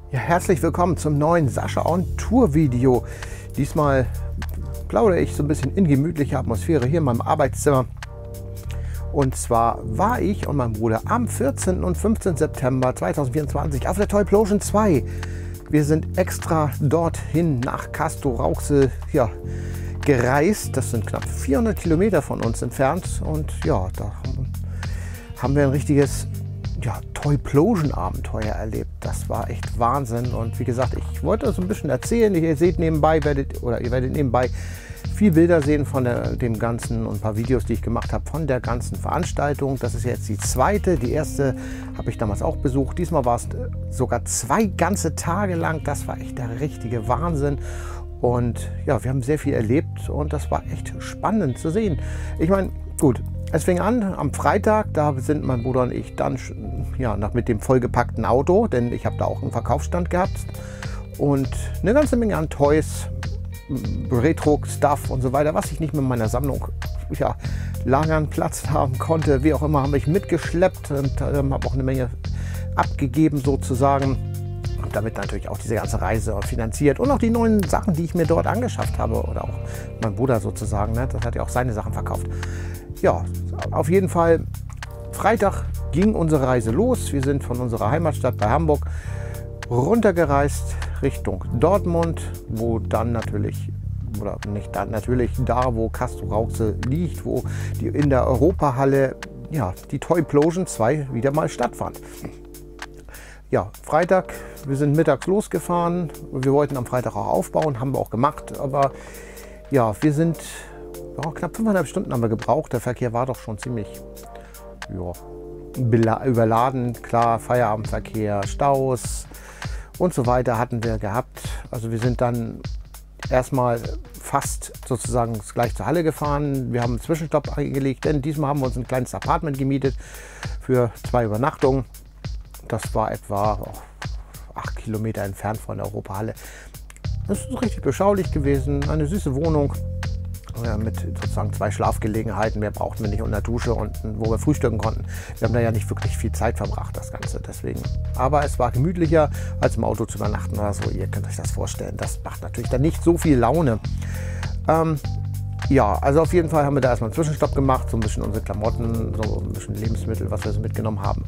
Ja, herzlich willkommen zum neuen Sascha on Tour Video. Diesmal plaudere ich so ein bisschen in gemütlicher Atmosphäre hier in meinem Arbeitszimmer. Und zwar war ich und mein Bruder am 14. und 15. September 2024 auf der Toyplosion 2. Wir sind extra dorthin nach Castrop-Rauxel gereist. Das sind knapp 400 Kilometer von uns entfernt. Und ja, da haben wir ein richtiges Toyplosion-Abenteuer erlebt. Das war echt Wahnsinn. Und wie gesagt, ich wollte so ein bisschen erzählen. Ihr seht nebenbei, ihr werdet nebenbei viel Bilder sehen von dem Ganzen und ein paar Videos, die ich gemacht habe von der ganzen Veranstaltung. Das ist jetzt die zweite. Die erste habe ich damals auch besucht. Diesmal war es sogar 2 ganze Tage lang. Das war echt der richtige Wahnsinn. Und ja, wir haben sehr viel erlebt und das war echt spannend zu sehen. Ich meine, gut, es fing an am Freitag, da sind mein Bruder und ich dann mit dem vollgepackten Auto, denn ich habe da auch einen Verkaufsstand gehabt und eine ganze Menge an Toys, Retro-Stuff und so weiter, was ich nicht mit meiner Sammlung lagern, Platz haben konnte, wie auch immer, habe ich mitgeschleppt und habe auch eine Menge abgegeben sozusagen. Und damit natürlich auch diese ganze Reise finanziert und auch die neuen Sachen, die ich mir dort angeschafft habe oder auch mein Bruder sozusagen, ne? Das hat ja auch seine Sachen verkauft. Ja, auf jeden Fall, Freitag ging unsere Reise los. Wir sind von unserer Heimatstadt bei Hamburg runtergereist Richtung Dortmund, wo dann natürlich, oder nicht dann natürlich, da wo Castrop-Rauxel liegt, wo in der Europahalle die Toyplosion 2 wieder mal stattfand. Ja, Freitag, wir sind mittags losgefahren. Wir wollten am Freitag auch aufbauen, haben wir auch gemacht. Aber ja, wir sind knapp 5,5 Stunden haben wir gebraucht. Der Verkehr war doch schon ziemlich überladen. Klar, Feierabendverkehr, Staus und so weiter hatten wir gehabt. Also wir sind dann erstmal fast sozusagen gleich zur Halle gefahren. Wir haben einen Zwischenstopp eingelegt, denn diesmal haben wir uns ein kleines Apartment gemietet für 2 Übernachtungen. Das war etwa 8 Kilometer entfernt von der Europahalle. Das ist richtig beschaulich gewesen, eine süße Wohnung mit sozusagen 2 Schlafgelegenheiten. Mehr brauchten wir nicht unter Dusche und wo wir frühstücken konnten. Wir haben da ja nicht wirklich viel Zeit verbracht, das Ganze deswegen. Aber es war gemütlicher, als im Auto zu übernachten oder so. Ihr könnt euch das vorstellen. Das macht natürlich dann nicht so viel Laune. Ja, also auf jeden Fall haben wir da erstmal einen Zwischenstopp gemacht, so ein bisschen unsere Klamotten, so ein bisschen Lebensmittel, was wir so mitgenommen haben,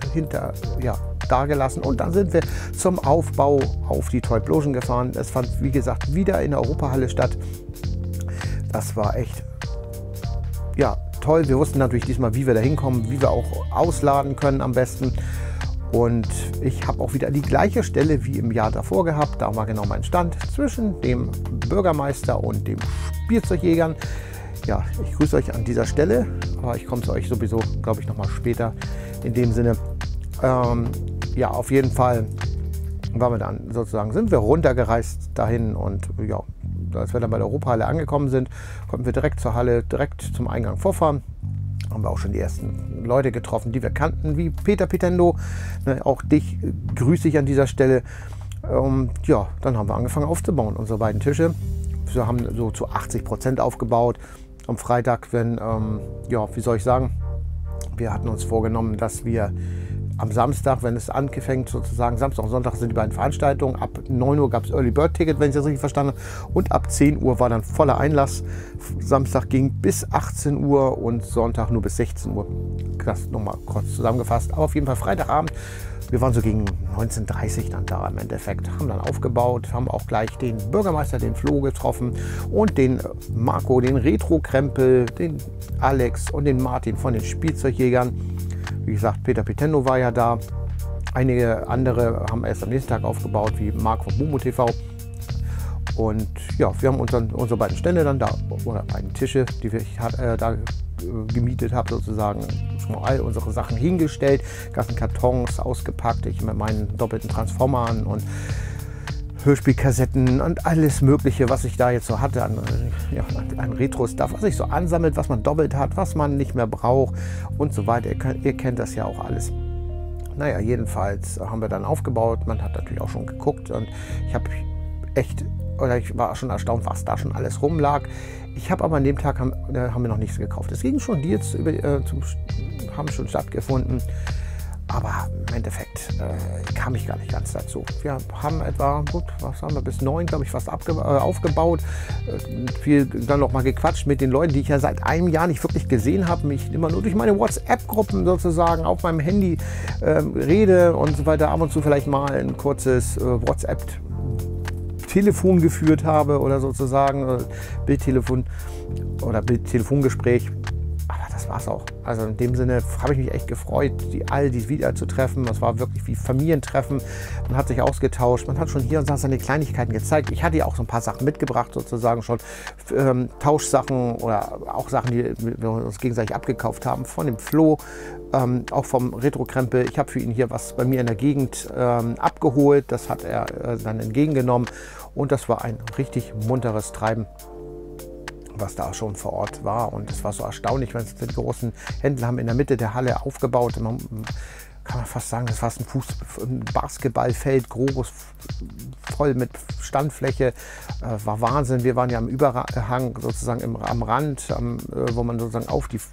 da gelassen. Und dann sind wir zum Aufbau auf die Toyplosion gefahren. Es fand, wie gesagt, wieder in der Europahalle statt. Das war echt, toll. Wir wussten natürlich diesmal, wie wir da hinkommen, wie wir auch ausladen können am besten. Und ich habe auch wieder die gleiche Stelle wie im Jahr davor gehabt. Da war genau mein Stand zwischen dem Bürgermeister und dem Spielzeugjägern. Ja, ich grüße euch an dieser Stelle, aber ich komme zu euch sowieso, glaube ich, nochmal später in dem Sinne. Auf jeden Fall sind wir runtergereist dahin und als wir dann bei der Europahalle angekommen sind, konnten wir direkt zur Halle, direkt zum Eingang vorfahren. Haben wir auch schon die ersten Leute getroffen, die wir kannten, wie Peter Pitendo. Auch dich grüße ich an dieser Stelle. Dann haben wir angefangen aufzubauen, unsere beiden Tische. Wir haben so zu 80% aufgebaut. Am Freitag, wie soll ich sagen, wir hatten uns vorgenommen, dass wir am Samstag, wenn es angefängt sozusagen, Samstag und Sonntag sind die beiden Veranstaltungen. Ab 9 Uhr gab es Early Bird Ticket, wenn ich das richtig verstanden habe. Und ab 10 Uhr war dann voller Einlass. Samstag ging bis 18 Uhr und Sonntag nur bis 16 Uhr. Das nochmal kurz zusammengefasst. Aber auf jeden Fall Freitagabend. Wir waren so gegen 19:30 Uhr dann da im Endeffekt. Haben dann aufgebaut, haben auch gleich den Bürgermeister, den Flo getroffen und den Marco, den Retro-Krempel, den Alex und den Martin von den Spielzeugjägern. Wie gesagt, Peter Pitendo war ja da. Einige andere haben erst am nächsten Tag aufgebaut, wie Marc von Bumo TV. Und ja, wir haben unsere beiden Stände dann da, oder beiden Tische, die ich da gemietet habe, sozusagen, schon all unsere Sachen hingestellt, ganzen Kartons ausgepackt, ich mit meinen doppelten Transformern und Hörspielkassetten und alles Mögliche, was ich da jetzt so hatte an Retro-Stuff, was sich so ansammelt, was man doppelt hat, was man nicht mehr braucht und so weiter. Ihr kennt das ja auch alles. Naja, jedenfalls haben wir dann aufgebaut. Man hat natürlich auch schon geguckt und ich war schon erstaunt, was da schon alles rumlag. Ich habe aber an dem Tag haben wir noch nichts gekauft. Es ging schon, die jetzt haben schon stattgefunden. Aber im Endeffekt kam ich gar nicht ganz dazu. Wir haben etwa, gut, was haben wir, bis 9, glaube ich, fast aufgebaut. Viel dann noch mal gequatscht mit den Leuten, die ich ja seit einem Jahr nicht wirklich gesehen habe. Mich immer nur durch meine WhatsApp-Gruppen sozusagen auf meinem Handy rede und so weiter. Ab und zu vielleicht mal ein kurzes WhatsApp-Telefon geführt habe oder sozusagen Bildtelefon oder Bildtelefongespräch. Aber das war's auch. Also in dem Sinne habe ich mich echt gefreut, all die wieder zu treffen. Das war wirklich wie Familientreffen. Man hat sich ausgetauscht. Man hat schon hier und da seine Kleinigkeiten gezeigt. Ich hatte ja auch so ein paar Sachen mitgebracht, sozusagen schon. Tauschsachen oder auch Sachen, die wir uns gegenseitig abgekauft haben. Von dem Flo, auch vom Retro-Krempel. Ich habe für ihn hier was bei mir in der Gegend abgeholt. Das hat er dann entgegengenommen. Und das war ein richtig munteres Treiben, was da schon vor Ort war. Und es war so erstaunlich, wenn es die großen Händler haben in der Mitte der Halle aufgebaut. Man kann man fast sagen, das war ein Basketballfeld, groß, voll mit Standfläche. War Wahnsinn. Wir waren ja am Überhang, sozusagen am Rand, wo man sozusagen auf die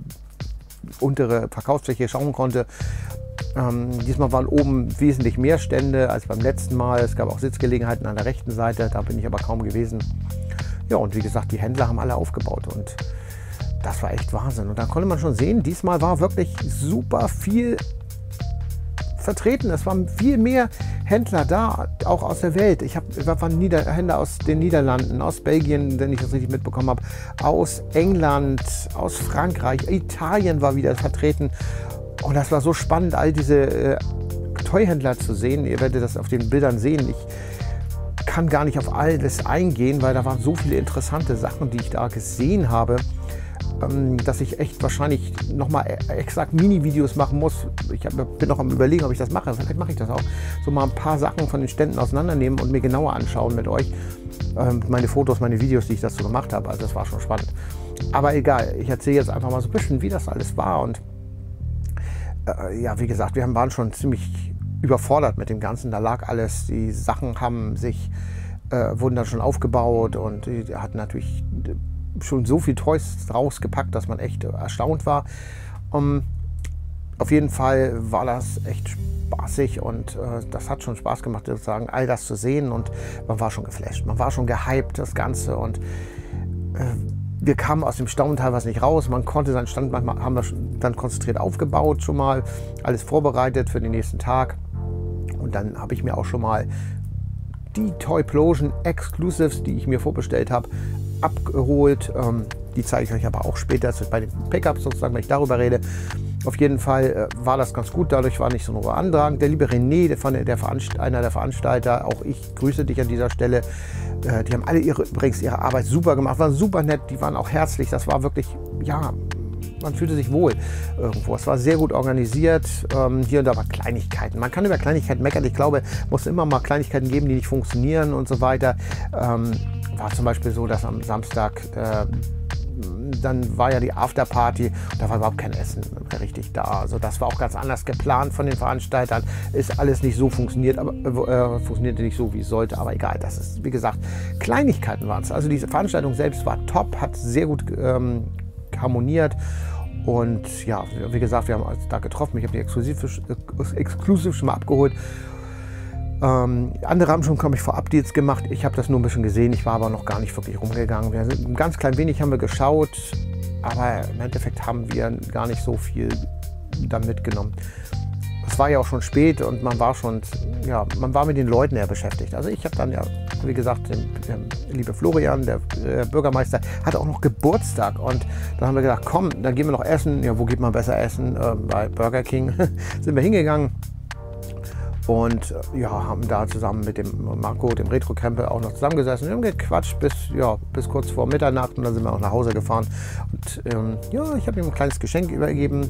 untere Verkaufsfläche schauen konnte. Diesmal waren oben wesentlich mehr Stände als beim letzten Mal. Es gab auch Sitzgelegenheiten an der rechten Seite, da bin ich aber kaum gewesen. Ja, und wie gesagt, die Händler haben alle aufgebaut und das war echt Wahnsinn. Und da konnte man schon sehen, diesmal war wirklich super viel vertreten. Es waren viel mehr Händler da, auch aus der Welt. Da waren Händler aus den Niederlanden, aus Belgien, wenn ich das richtig mitbekommen habe, aus England, aus Frankreich, Italien war wieder vertreten. Und das war so spannend, all diese Toyhändler zu sehen. Ihr werdet das auf den Bildern sehen. Ich kann gar nicht auf alles eingehen, weil da waren so viele interessante Sachen, die ich da gesehen habe, dass ich echt wahrscheinlich nochmal exakt Mini-Videos machen muss. Ich bin noch am Überlegen, ob ich das mache. Vielleicht mache ich das auch. So mal ein paar Sachen von den Ständen auseinandernehmen und mir genauer anschauen mit euch. Meine Fotos, meine Videos, die ich dazu gemacht habe. Also das war schon spannend. Aber egal, ich erzähle jetzt einfach mal so ein bisschen, wie das alles war. Und ja, wie gesagt, wir waren schon ziemlich überfordert mit dem Ganzen. Da lag alles, die Sachen wurden dann schon aufgebaut und die hatten natürlich schon so viel Toys rausgepackt, dass man echt erstaunt war. Auf jeden Fall war das echt spaßig und das hat schon Spaß gemacht, sozusagen all das zu sehen und man war schon geflasht, man war schon gehypt, das Ganze, und wir kamen aus dem Staunen teilweise nicht raus. Man konnte seinen Stand, manchmal haben wir dann konzentriert aufgebaut, schon mal alles vorbereitet für den nächsten Tag. Und dann habe ich mir auch schon mal die Toyplosion Exclusives, die ich mir vorbestellt habe, abgeholt. Die zeige ich euch aber auch später bei den Pickups sozusagen, wenn ich darüber rede. Auf jeden Fall war das ganz gut, dadurch war nicht so ein hoher Andrang. Der liebe René, einer der Veranstalter, auch ich grüße dich an dieser Stelle. Die haben alle übrigens ihre Arbeit super gemacht, waren super nett, die waren auch herzlich. Das war wirklich, ja, man fühlte sich wohl irgendwo. Es war sehr gut organisiert. Hier und da waren Kleinigkeiten. Man kann über Kleinigkeiten meckern. Ich glaube, es muss immer mal Kleinigkeiten geben, die nicht funktionieren und so weiter. War zum Beispiel so, dass am Samstag dann war ja die Afterparty und da war überhaupt kein Essen richtig da. Also das war auch ganz anders geplant von den Veranstaltern. Ist alles nicht so funktioniert, aber funktionierte nicht so, wie es sollte. Aber egal, das ist, wie gesagt, Kleinigkeiten waren es. Also diese Veranstaltung selbst war top, hat sehr gut harmoniert. Und ja, wie gesagt, wir haben uns da getroffen. Ich habe die Exclusive schon mal abgeholt. Andere haben schon, glaube ich, Vorab-Deals gemacht. Ich habe das nur ein bisschen gesehen. Ich war aber noch gar nicht wirklich rumgegangen. Ein ganz klein wenig haben wir geschaut, aber im Endeffekt haben wir gar nicht so viel dann mitgenommen. Es war ja auch schon spät und man war mit den Leuten eher beschäftigt. Also ich habe dann ja, wie gesagt, der liebe Florian, der Bürgermeister, hatte auch noch Geburtstag und dann haben wir gedacht, komm, dann gehen wir noch essen. Ja, wo geht man besser essen? Bei Burger King sind wir hingegangen. Und ja, haben da zusammen mit dem Marco, dem Retro-Krempel, auch noch zusammengesessen. Wir haben gequatscht bis kurz vor Mitternacht und dann sind wir auch nach Hause gefahren. Und ja, ich habe ihm ein kleines Geschenk übergeben.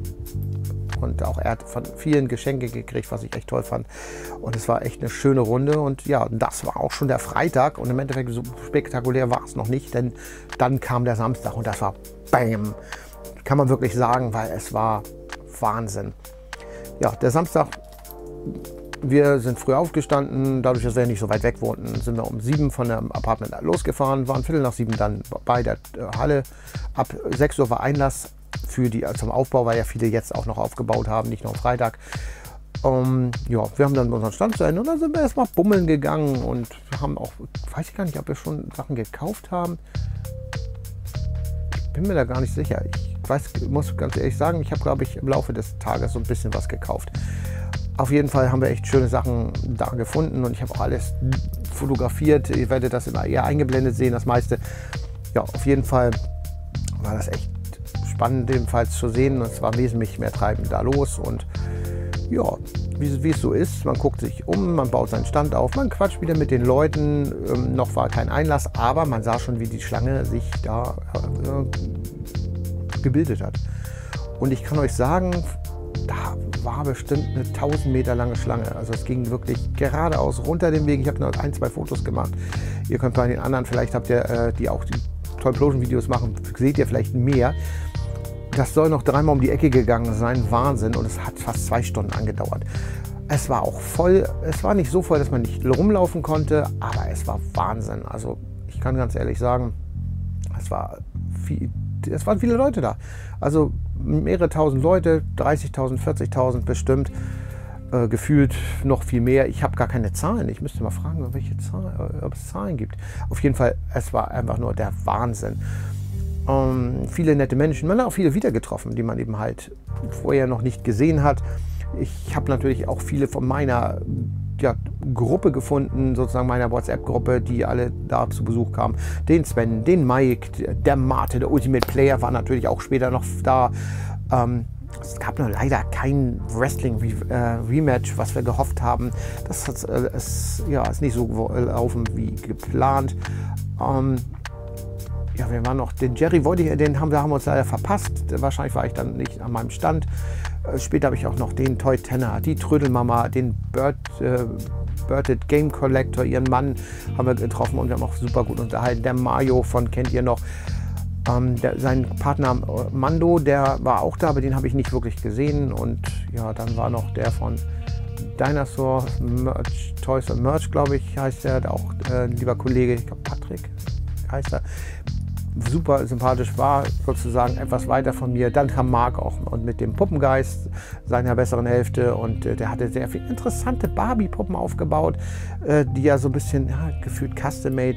Und auch er hat von vielen Geschenke gekriegt, was ich echt toll fand. Und es war echt eine schöne Runde. Und ja, das war auch schon der Freitag. Und im Endeffekt so spektakulär war es noch nicht, denn dann kam der Samstag und das war BAM! Kann man wirklich sagen, weil es war Wahnsinn. Ja, der Samstag. Wir sind früh aufgestanden, dadurch, dass wir nicht so weit weg wohnten, sind wir um 7 von dem Apartment losgefahren, waren 7:15 dann bei der Halle. Ab 6 Uhr war Einlass zum Aufbau, weil ja viele jetzt auch noch aufgebaut haben, nicht nur am Freitag. Ja, wir haben dann unseren Stand zu Ende und dann sind wir erstmal bummeln gegangen und haben auch, weiß ich gar nicht, ob wir schon Sachen gekauft haben. Ich bin mir da gar nicht sicher. Ich muss ganz ehrlich sagen, ich habe, glaube ich, im Laufe des Tages so ein bisschen was gekauft. Auf jeden Fall haben wir echt schöne Sachen da gefunden und ich habe auch alles fotografiert. Ihr werdet das immer eher eingeblendet sehen, das meiste. Ja, auf jeden Fall war das echt spannend, ebenfalls zu sehen. Es war wesentlich mehr Treiben da los und ja, wie es so ist, man guckt sich um, man baut seinen Stand auf, man quatscht wieder mit den Leuten. Noch war kein Einlass, aber man sah schon, wie die Schlange sich da gebildet hat. Und ich kann euch sagen, da war bestimmt eine 1000 Meter lange Schlange. Also es ging wirklich geradeaus runter den Weg. Ich habe noch 1, 2 Fotos gemacht. Ihr könnt bei den anderen, vielleicht habt ihr, die auch die Toyplosion-Videos machen, seht ihr vielleicht mehr. Das soll noch 3-mal um die Ecke gegangen sein. Wahnsinn. Und es hat fast 2 Stunden angedauert. Es war auch voll. Es war nicht so voll, dass man nicht rumlaufen konnte, aber es war Wahnsinn. Also ich kann ganz ehrlich sagen, es waren viele Leute da. Also mehrere tausend Leute, 30.000, 40.000 bestimmt. Gefühlt noch viel mehr. Ich habe gar keine Zahlen. Ich müsste mal fragen, ob es Zahlen gibt. Auf jeden Fall, es war einfach nur der Wahnsinn. Viele nette Menschen. Man hat auch viele wieder getroffen, die man eben halt vorher noch nicht gesehen hat. Ich habe natürlich auch viele von meiner Gruppe gefunden, sozusagen meiner WhatsApp-Gruppe, die alle da zu Besuch kamen. Den Sven, den Mike, der Mate, der Ultimate Player war natürlich auch später noch da. Es gab nur leider kein Wrestling-Rematch, was wir gehofft haben. Das ist nicht so gelaufen wie geplant. Ja, wir waren noch, den Jerry haben wir uns leider verpasst. Wahrscheinlich war ich dann nicht an meinem Stand. Später habe ich auch noch den Toy Tenner, die Trödelmama, den Birded Game Collector, ihren Mann haben wir getroffen und wir haben auch super gut unterhalten. Der Mario kennt ihr noch. Sein Partner Mando, der war auch da, aber den habe ich nicht wirklich gesehen. Und ja, dann war noch der von Dinosaur Merch, Toys and Merch, glaube ich, heißt der, auch ein lieber Kollege, ich glaube Patrick heißt er. Super sympathisch, war sozusagen etwas weiter von mir. Dann kam Marc auch und mit dem Puppengeist, seiner besseren Hälfte, und der hatte sehr viele interessante Barbie-Puppen aufgebaut, die ja so ein bisschen gefühlt custom-made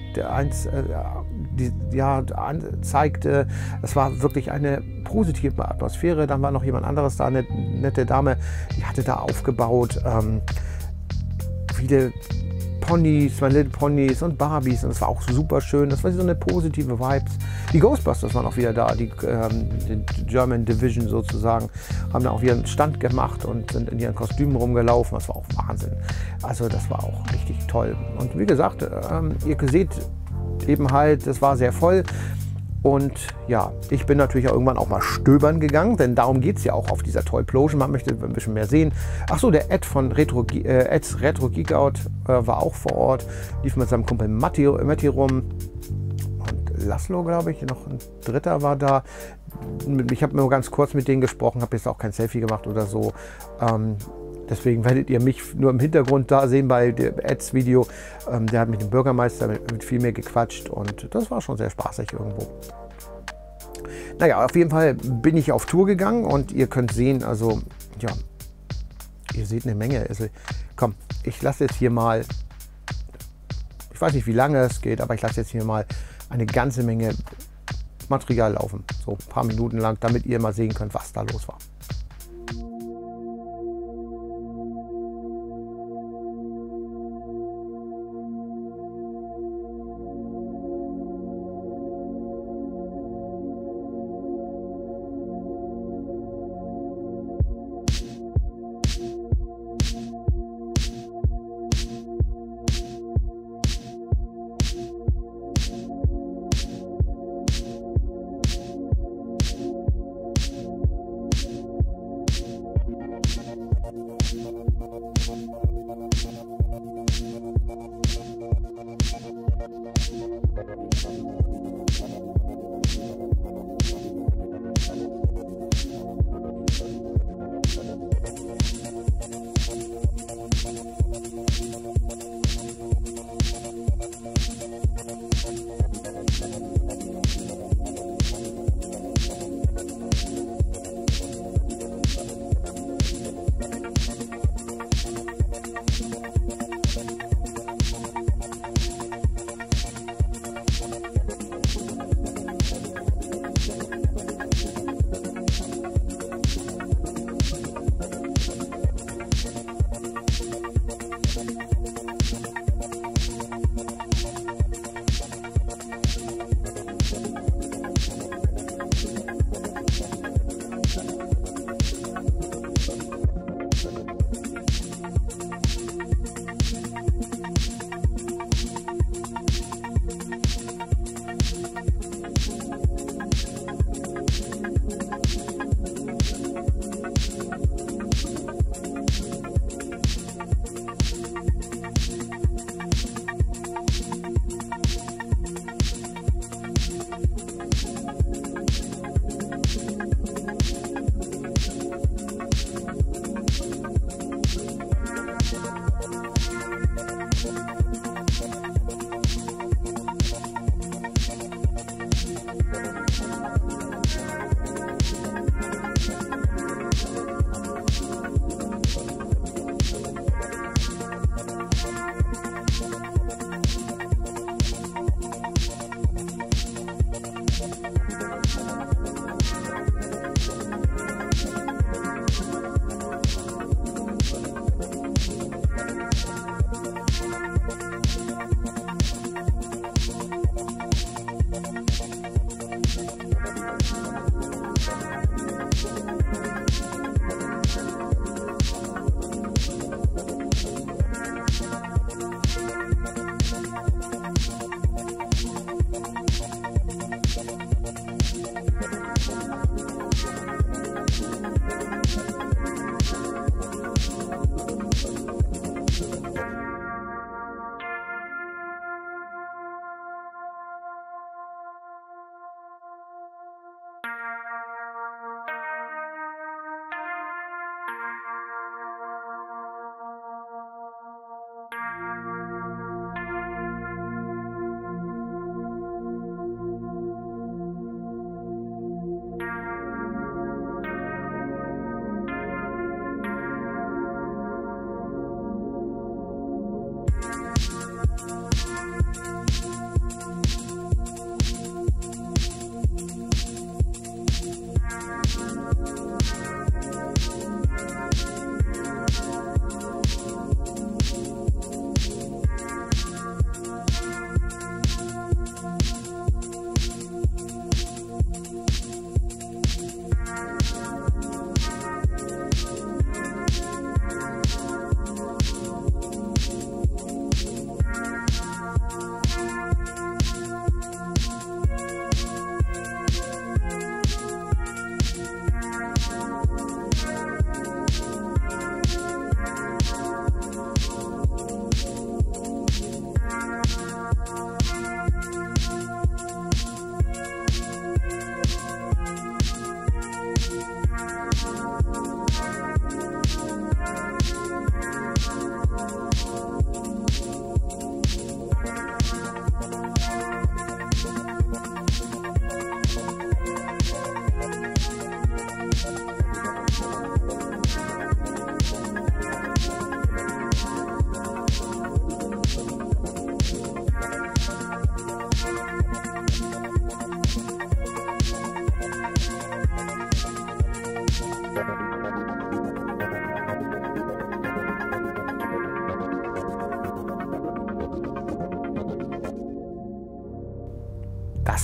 zeigte. Es war wirklich eine positive Atmosphäre. Dann war noch jemand anderes da, eine nette Dame, die hatte da aufgebaut viele Ponys, My Little Ponys und Barbies, und es war auch super schön. Das war so eine positive Vibes. Die Ghostbusters waren auch wieder da, die German Division sozusagen, haben da auch wieder einen Stand gemacht und sind in ihren Kostümen rumgelaufen. Das war auch Wahnsinn. Also das war auch richtig toll. Und wie gesagt, ihr seht eben halt, es war sehr voll. Und ja, ich bin natürlich auch irgendwann auch mal stöbern gegangen, denn darum geht es ja auch auf dieser Toyplosion. Man möchte ein bisschen mehr sehen. Achso, der Ed von Ed's Retro Geek Out war auch vor Ort, lief mit seinem Kumpel Matti rum. Und Laszlo, glaube ich, noch ein dritter war da. Ich habe nur ganz kurz mit denen gesprochen, habe jetzt auch kein Selfie gemacht oder so. Deswegen werdet ihr mich nur im Hintergrund da sehen bei Eds Video. Der hat mit dem Bürgermeister mit viel mehr gequatscht und das war schon sehr spaßig irgendwo. Naja, auf jeden Fall bin ich auf Tour gegangen und ihr könnt sehen, also ja, ihr seht eine Menge. Also, komm, ich lasse jetzt hier mal, ich weiß nicht, wie lange es geht, aber ich lasse jetzt hier mal eine ganze Menge Material laufen. So ein paar Minuten lang, damit ihr mal sehen könnt, was da los war.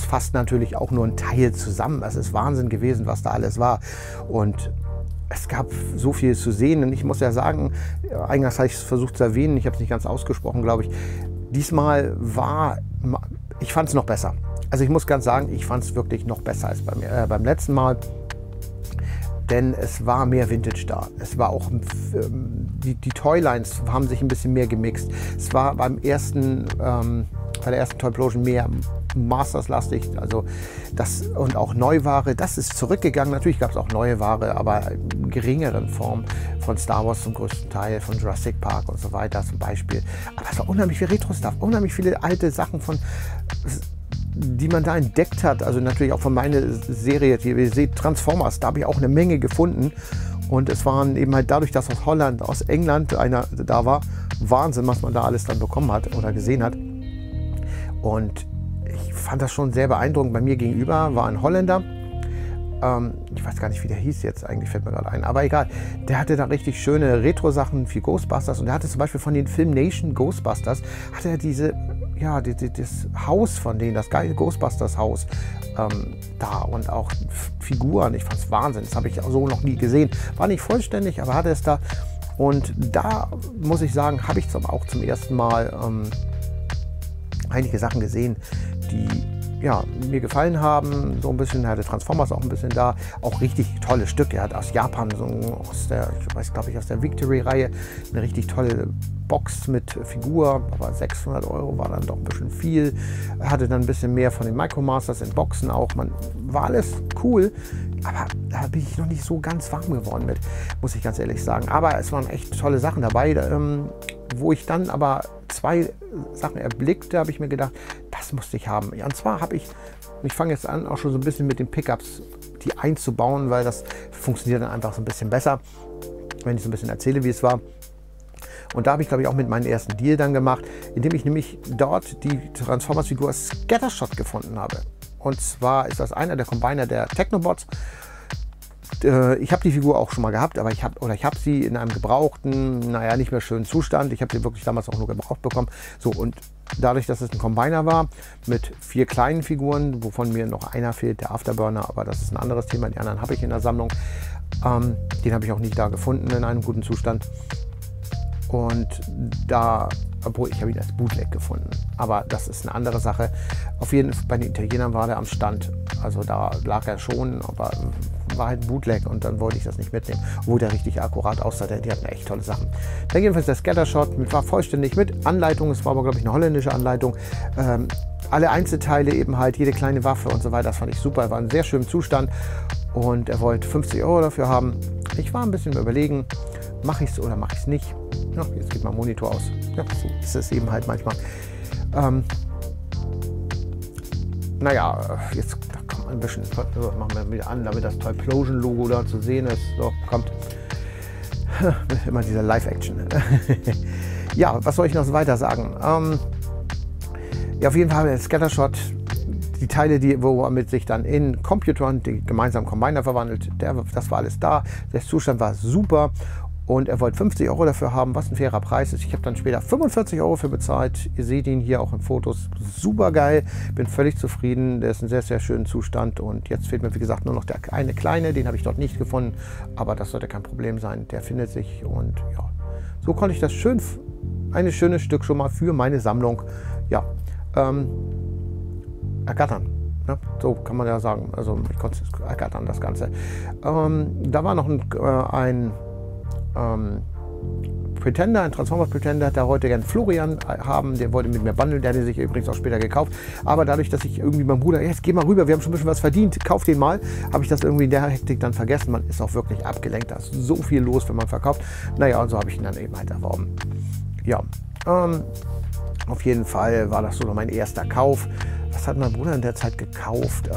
fasst natürlich auch nur ein Teil zusammen. Es ist Wahnsinn gewesen, was da alles war. Und es gab so viel zu sehen. Und ich muss ja sagen, eingangs habe ich es versucht zu erwähnen, ich habe es nicht ganz ausgesprochen, glaube ich. Diesmal ich fand es noch besser. Also ich muss ganz sagen, ich fand es wirklich noch besser als beim letzten Mal. Denn es war mehr Vintage da. Es war auch, die Toylines haben sich ein bisschen mehr gemixt. Es war bei der ersten Toyplosion mehr Masters-lastig, also und auch Neuware, das ist zurückgegangen. Natürlich gab es auch neue Ware, aber in geringeren Form, von Star Wars zum größten Teil, von Jurassic Park und so weiter zum Beispiel. Aber es war unheimlich viel Retro-Stuff, unheimlich viele alte Sachen die man da entdeckt hat, also natürlich auch von meiner Serie, die ihr seht, Transformers, da habe ich auch eine Menge gefunden. Und es waren eben halt dadurch, dass aus Holland, aus England einer da war, Wahnsinn, was man da alles dann bekommen hat oder gesehen hat. Und ich fand das schon sehr beeindruckend. Bei mir gegenüber war ein Holländer, ich weiß gar nicht, wie der hieß jetzt, eigentlich fällt mir gerade ein, aber egal. Der hatte da richtig schöne Retro-Sachen wie Ghostbusters und der hatte zum Beispiel von den Film Nation Ghostbusters, hatte er das Haus von denen, das geile Ghostbusters-Haus da und auch Figuren. Ich fand es Wahnsinn, das habe ich so noch nie gesehen. War nicht vollständig, aber hatte es da. Und da muss ich sagen, habe ich auch zum ersten Mal einige Sachen gesehen, die mir gefallen haben. So ein bisschen, er hatte Transformers auch ein bisschen da. Auch richtig tolle Stücke. Er hat aus Japan, aus der Victory-Reihe, eine richtig tolle Box mit Figur, aber 600 € war dann doch ein bisschen viel. Er hatte dann ein bisschen mehr von den Micromasters in Boxen auch. War alles cool, aber da bin ich noch nicht so ganz warm geworden mit, muss ich ganz ehrlich sagen. Aber es waren echt tolle Sachen dabei, wo ich dann aber zwei Sachen erblickte, habe ich mir gedacht, das musste ich haben. Ja, und zwar ich fange jetzt an, auch schon so ein bisschen mit den Pickups, die einzubauen, weil das funktioniert dann einfach so ein bisschen besser, wenn ich so ein bisschen erzähle, wie es war. Und da habe ich, glaube ich, auch mit meinem ersten Deal dann gemacht, indem ich nämlich dort die Transformers-Figur Scattershot gefunden habe. Und zwar ist das einer der Combiner der Technobots. Ich habe die Figur auch schon mal gehabt, aber ich habe sie in einem gebrauchten, nicht mehr schönen Zustand. Ich habe sie wirklich damals auch nur gebraucht bekommen. So, und dadurch, dass es ein Combiner war mit 4 kleinen Figuren, wovon mir noch einer fehlt, der Afterburner, aber das ist ein anderes Thema. Die anderen habe ich in der Sammlung. Den habe ich auch nicht da gefunden in einem guten Zustand. Und obwohl ich habe ihn als Bootleg gefunden, aber das ist eine andere Sache. Auf jeden Fall bei den Italienern war der am Stand, also da lag er schon, aber war halt Bootleg und dann wollte ich das nicht mitnehmen, obwohl der richtig akkurat aussah, die hatten echt tolle Sachen. Dann jedenfalls der Scattershot war vollständig mit Anleitung, es war aber glaube ich eine holländische Anleitung, alle Einzelteile eben halt, jede kleine Waffe und so weiter, das fand ich super, war in sehr schönem Zustand und er wollte 50 € dafür haben. Ich war ein bisschen überlegen, mache ich es oder mache ich es nicht. Ja, jetzt geht mein Monitor aus. Ja, so ist es eben halt manchmal. Jetzt kommt ein bisschen, machen wir wieder an, damit das Toyplosion-Logo da zu sehen ist. So, kommt. Immer diese Live-Action. Ja, was soll ich noch weiter sagen? Auf jeden Fall der Scattershot, die Teile, womit sich dann in Computron die gemeinsamen Combiner verwandelt, das war alles da. Der Zustand war super. Und er wollte 50 € dafür haben, was ein fairer Preis ist. Ich habe dann später 45 € für bezahlt. Ihr seht ihn hier auch in Fotos. Super geil. Bin völlig zufrieden. Der ist in sehr, sehr schönen Zustand. Und jetzt fehlt mir, wie gesagt, nur noch der eine kleine. Den habe ich dort nicht gefunden. Aber das sollte kein Problem sein. Der findet sich. Und ja, so konnte ich das ein schönes Stück schon mal für meine Sammlung ergattern. Ne? So kann man ja sagen. Also ich konnte es ergattern, das Ganze. Da war noch ein Pretender, ein Transformers Pretender, der heute gern Florian haben, der wollte mit mir bundeln, der hatte sich übrigens auch später gekauft, aber dadurch, dass ich irgendwie meinem Bruder, jetzt geh mal rüber, wir haben schon ein bisschen was verdient, kauf den mal, habe ich das irgendwie in der Hektik dann vergessen, man ist auch wirklich abgelenkt, da ist so viel los, wenn man verkauft, und so habe ich ihn dann eben halt erworben. Ja, auf jeden Fall war das so noch mein erster Kauf. Was hat mein Bruder in der Zeit gekauft?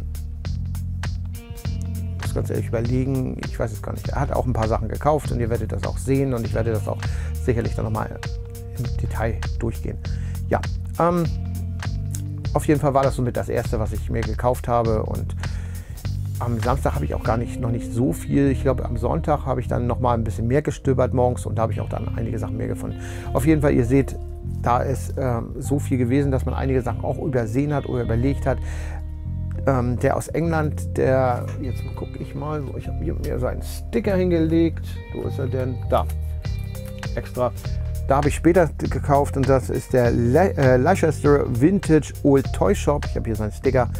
Ganz ehrlich überlegen, ich weiß es gar nicht. Er hat auch ein paar Sachen gekauft und ihr werdet das auch sehen und ich werde das auch sicherlich dann nochmal im Detail durchgehen. Ja, auf jeden Fall war das somit das erste, was ich mir gekauft habe und am Samstag habe ich auch noch nicht so viel. Ich glaube, am Sonntag habe ich dann nochmal ein bisschen mehr gestöbert morgens und da habe ich auch dann einige Sachen mehr gefunden. Auf jeden Fall, ihr seht, da ist so viel gewesen, dass man einige Sachen auch übersehen hat oder überlegt hat. Der aus England, der, jetzt gucke ich mal, ich habe mir so einen Sticker hingelegt. Wo ist er denn? Da, extra. Da habe ich später gekauft und das ist der Leicester Vintage Old Toy Shop. Ich habe hier seinen Sticker.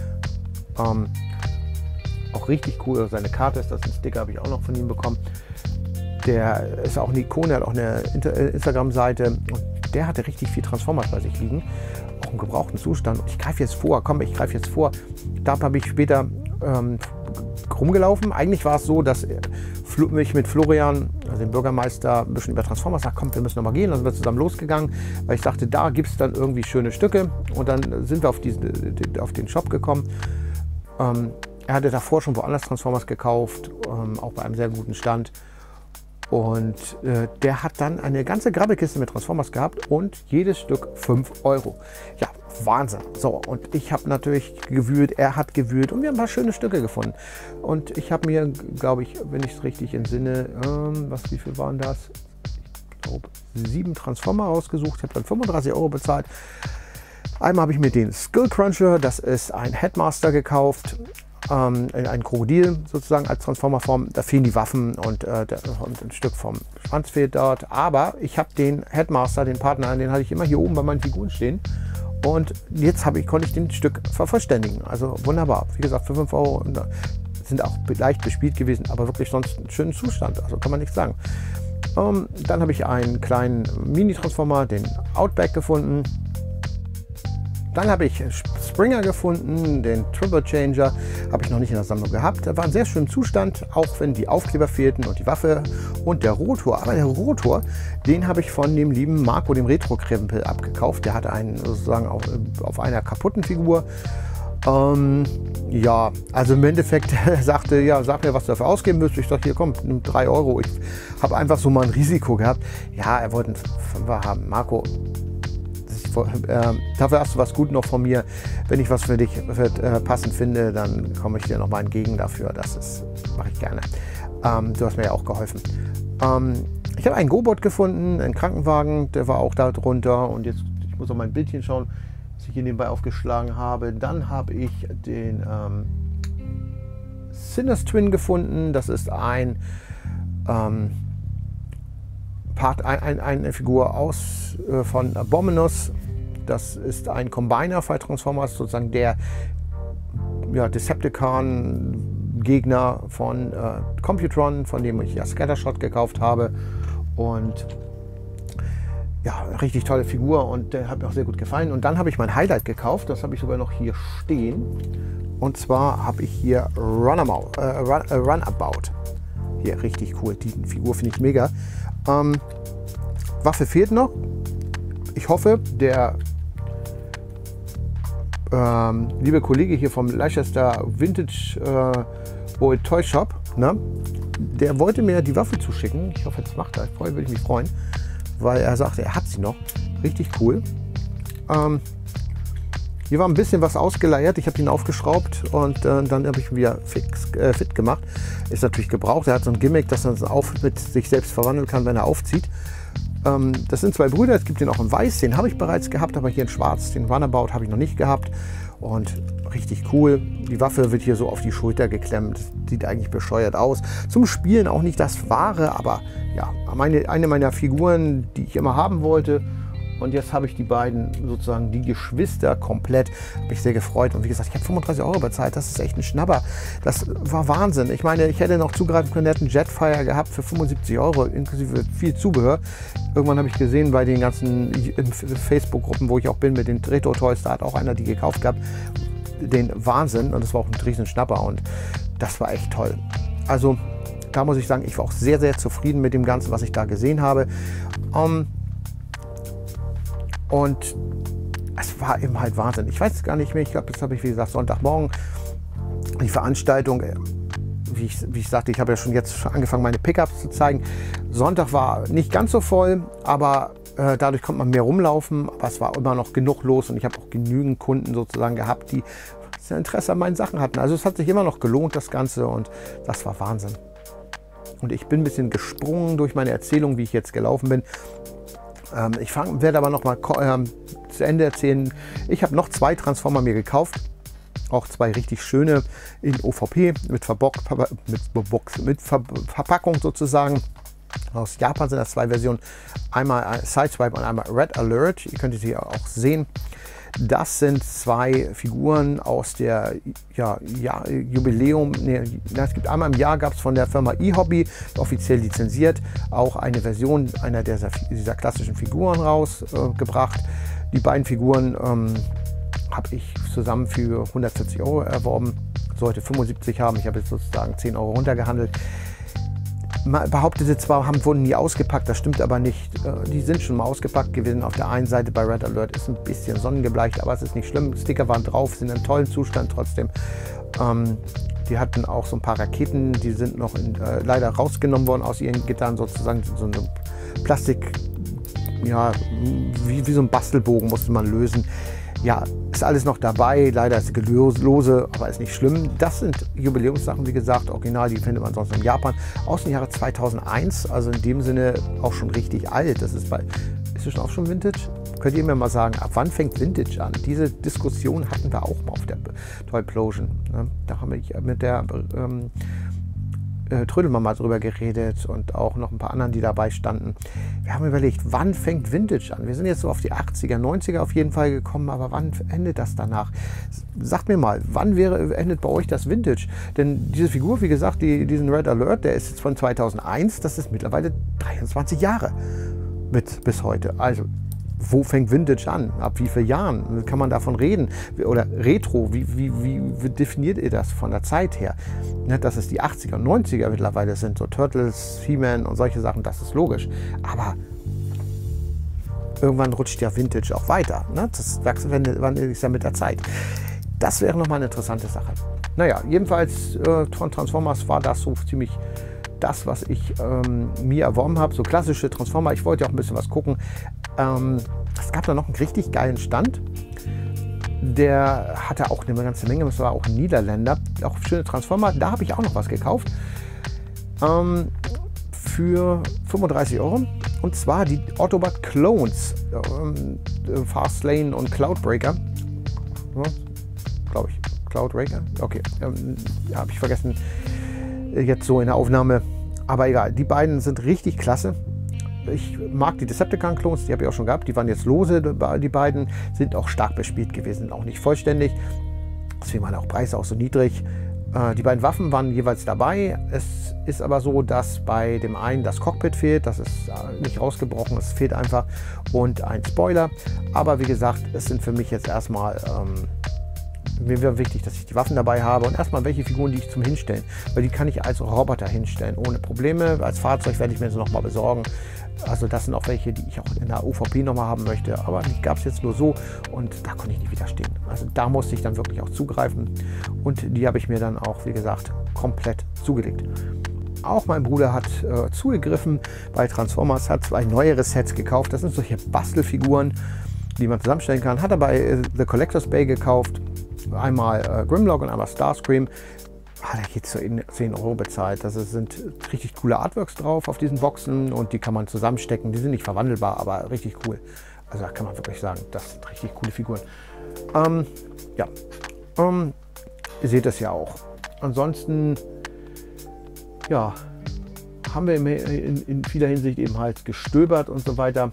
Auch richtig cool. Seine Karte ist das, ein Sticker habe ich auch noch von ihm bekommen. Der ist auch eine Ikone, hat auch eine Instagram-Seite und der hatte richtig viel Transformers bei sich liegen. Auch im gebrauchten Zustand. Und ich greife jetzt vor, ich greife jetzt vor. Da habe ich später rumgelaufen. Eigentlich war es so, dass ich mit Florian, also dem Bürgermeister, ein bisschen über Transformers sagt, komm, wir müssen noch mal gehen. Dann sind wir zusammen losgegangen, weil ich dachte, da gibt es dann irgendwie schöne Stücke. Und dann sind wir auf den Shop gekommen. Er hatte davor schon woanders Transformers gekauft, auch bei einem sehr guten Stand. Und der hat dann eine ganze Grabbelkiste mit Transformers gehabt und jedes Stück 5 €. Ja, Wahnsinn. So, und ich habe natürlich gewühlt, er hat gewühlt und wir haben ein paar schöne Stücke gefunden. Und ich habe mir, glaube ich, wenn ich es richtig entsinne, wie viel waren das? Ich glaube, 7 Transformer rausgesucht, ich habe dann 35 € bezahlt. Einmal habe ich mir den Skull Cruncher, das ist ein Headmaster, gekauft. Ein Krokodil sozusagen als Transformerform. Da fehlen die Waffen und ein Stück vom Schwanz fehlt dort. Aber ich habe den Headmaster, den Partner, den hatte ich immer hier oben bei meinen Figuren stehen. Und jetzt konnte ich den Stück vervollständigen. Also wunderbar. Wie gesagt, für 5 €. Sind auch leicht bespielt gewesen, aber wirklich sonst einen schönen Zustand. Also kann man nichts sagen. Dann habe ich einen kleinen Mini-Transformer, den Outback, gefunden. Dann habe ich Springer gefunden, den Triple Changer, habe ich noch nicht in der Sammlung gehabt. Der war in sehr schönem Zustand, auch wenn die Aufkleber fehlten und die Waffe und der Rotor. Aber der Rotor, den habe ich von dem lieben Marco, dem Retro-Krempel, abgekauft. Der hatte einen sozusagen auf einer kaputten Figur. Ja, also im Endeffekt sagte, ja, sag mir, was du dafür ausgeben müsst. Ich dachte, hier komm, nimm 3 €. Ich habe einfach so mal ein Risiko gehabt. Ja, er wollte einen 5er haben. Marco, dafür hast du was gut noch von mir. Wenn ich was für dich passend finde, dann komme ich dir noch mal entgegen dafür. Das mache ich gerne. Du hast mir ja auch geholfen. Ich habe einen Go-Bot gefunden, einen Krankenwagen, der war auch da drunter. Und jetzt, ich muss auf mein Bildchen schauen, was ich hier nebenbei aufgeschlagen habe. Dann habe ich den Sinners Twin gefunden. Das ist eine Figur von Abominus. Das ist ein Combiner für Transformers, sozusagen der Decepticon-Gegner von Computron, von dem ich ja Scattershot gekauft habe. Und ja, richtig tolle Figur und der hat mir auch sehr gut gefallen. Und dann habe ich mein Highlight gekauft, das habe ich sogar noch hier stehen. Und zwar habe ich hier Runabout. Hier, richtig cool, die Figur finde ich mega. Waffe fehlt noch. Ich hoffe, der liebe Kollege hier vom Leicester Vintage Old Toy Shop, ne, der wollte mir die Waffe zuschicken. Ich hoffe, das macht er. Würde ich mich freuen, weil er sagte, er hat sie noch. Richtig cool. Hier war ein bisschen was ausgeleiert. Ich habe ihn aufgeschraubt und dann habe ich ihn wieder fit gemacht. Ist natürlich gebraucht. Er hat so ein Gimmick, dass er mit sich selbst verwandeln kann, wenn er aufzieht. Das sind 2 Brüder. Es gibt den auch in Weiß. Den habe ich bereits gehabt, aber hier in Schwarz. Den Runabout habe ich noch nicht gehabt. Und richtig cool. Die Waffe wird hier so auf die Schulter geklemmt. Sieht eigentlich bescheuert aus. Zum Spielen auch nicht das Wahre, aber ja, eine meiner Figuren, die ich immer haben wollte. Und jetzt habe ich die beiden, sozusagen die Geschwister, komplett. Habe mich sehr gefreut. Und wie gesagt, ich habe 35 € bezahlt. Das ist echt ein Schnapper. Das war Wahnsinn. Ich meine, ich hätte noch zugreifen können. Der hat einen Jetfire gehabt für 75 € inklusive viel Zubehör. Irgendwann habe ich gesehen bei den ganzen Facebook-Gruppen, wo ich auch bin, mit den Retro-Toys, da hat auch einer die gekauft gehabt. Den Wahnsinn. Und das war auch ein riesen Schnapper. Und das war echt toll. Also da muss ich sagen, ich war auch sehr, sehr zufrieden mit dem Ganzen, was ich da gesehen habe. Und es war eben halt Wahnsinn. Ich weiß gar nicht mehr, ich glaube, das habe ich, wie gesagt, Sonntagmorgen, die Veranstaltung, wie ich sagte, ich habe ja schon jetzt angefangen, meine Pickups zu zeigen. Sonntag war nicht ganz so voll, aber dadurch konnte man mehr rumlaufen. Aber es war immer noch genug los und ich habe auch genügend Kunden sozusagen gehabt, die sehr Interesse an meinen Sachen hatten. Also es hat sich immer noch gelohnt, das Ganze, und das war Wahnsinn. Und ich bin ein bisschen gesprungen durch meine Erzählung, wie ich jetzt gelaufen bin. Werde aber noch mal zu Ende erzählen. Ich habe noch 2 Transformer mir gekauft. Auch 2 richtig schöne in OVP mit Verpackung sozusagen. Aus Japan sind das 2 Versionen. Einmal Sideswipe und einmal Red Alert. Ihr könnt sie auch sehen. Das sind 2 Figuren aus der Jubiläum. Es gibt einmal im Jahr, gab es von der Firma eHobby, offiziell lizenziert, auch eine Version einer dieser klassischen Figuren rausgebracht. Die beiden Figuren habe ich zusammen für 140 € erworben. Sollte 75 haben. Ich habe jetzt sozusagen 10 € runtergehandelt. Man behauptete zwar, wurden nie ausgepackt, das stimmt aber nicht. Die sind schon mal ausgepackt gewesen. Auf der einen Seite bei Red Alert ist ein bisschen sonnengebleicht, aber es ist nicht schlimm. Sticker waren drauf, sind in einem tollen Zustand trotzdem. Die hatten auch so ein paar Raketen, die sind noch leider rausgenommen worden aus ihren Gittern, sozusagen so eine Plastik, ja, wie so ein Bastelbogen musste man lösen. Ja, ist alles noch dabei, leider ist es lose, aber ist nicht schlimm. Das sind Jubiläumssachen, wie gesagt, original, die findet man sonst in Japan. Aus dem Jahre 2001, also in dem Sinne auch schon richtig alt. Das ist es auch schon Vintage? Könnt ihr mir mal sagen, ab wann fängt Vintage an? Diese Diskussion hatten wir auch mal auf der Toyplosion. Da haben wir mit der Trödelmann mal drüber geredet und auch noch ein paar anderen, die dabei standen. Wir haben überlegt, wann fängt Vintage an? Wir sind jetzt so auf die 80er, 90er auf jeden Fall gekommen, aber wann endet das danach? Sagt mir mal, wann endet bei euch das Vintage? Denn diese Figur, wie gesagt, diesen Red Alert, der ist jetzt von 2001, das ist mittlerweile 23 Jahre bis heute. Also, wo fängt Vintage an? Ab wie vielen Jahren kann man davon reden? Oder Retro, wie definiert ihr das von der Zeit her? Dass es die 80er und 90er mittlerweile sind, so Turtles, He-Man und solche Sachen, das ist logisch. Aber irgendwann rutscht ja Vintage auch weiter. Das ist ja mit der Zeit. Das wäre nochmal eine interessante Sache. Naja, jedenfalls von Transformers war das so ziemlich das, was ich mir erworben habe. So klassische Transformer. Ich wollte ja auch ein bisschen was gucken. Es gab da noch einen richtig geilen Stand. Der hatte auch eine ganze Menge. Das war auch ein Niederländer. Auch schöne Transformer. Da habe ich auch noch was gekauft. Für 35 €. Und zwar die Autobot Clones. Fastlane und Cloudbreaker. Ja, glaube ich. Cloudbreaker? Okay. Habe ich vergessen. Jetzt so in der Aufnahme. Aber egal. Die beiden sind richtig klasse. Ich mag die Decepticon-Clones, die habe ich auch schon gehabt. Die waren jetzt lose, die beiden. Sind auch stark bespielt gewesen, auch nicht vollständig. Deswegen waren auch Preise auch so niedrig. Die beiden Waffen waren jeweils dabei. Es ist aber so, dass bei dem einen das Cockpit fehlt. Das ist nicht rausgebrochen, es fehlt einfach. Und ein Spoiler. Aber wie gesagt, es sind für mich jetzt erstmal... mir wäre wichtig, dass ich die Waffen dabei habe und erstmal welche Figuren, die ich zum Hinstellen. Weil die kann ich als Roboter hinstellen, ohne Probleme. Als Fahrzeug werde ich mir sie nochmal besorgen. Also das sind auch welche, die ich auch in der UVP nochmal haben möchte. Aber die gab es jetzt nur so und da konnte ich nicht widerstehen. Also da musste ich dann wirklich auch zugreifen. Und die habe ich mir dann auch, wie gesagt, komplett zugelegt. Auch mein Bruder hat zugegriffen bei Transformers, hat 2 neuere Sets gekauft. Das sind solche Bastelfiguren, die man zusammenstellen kann. Hat er bei The Collector's Bay gekauft. Einmal Grimlock und einmal Starscream. Hat er jetzt 10 € bezahlt. Das sind richtig coole Artworks drauf auf diesen Boxen und die kann man zusammenstecken. Die sind nicht verwandelbar, aber richtig cool. Also da kann man wirklich sagen, das sind richtig coole Figuren. Ihr seht das ja auch. Ansonsten, ja, haben wir in vieler Hinsicht eben halt gestöbert und so weiter.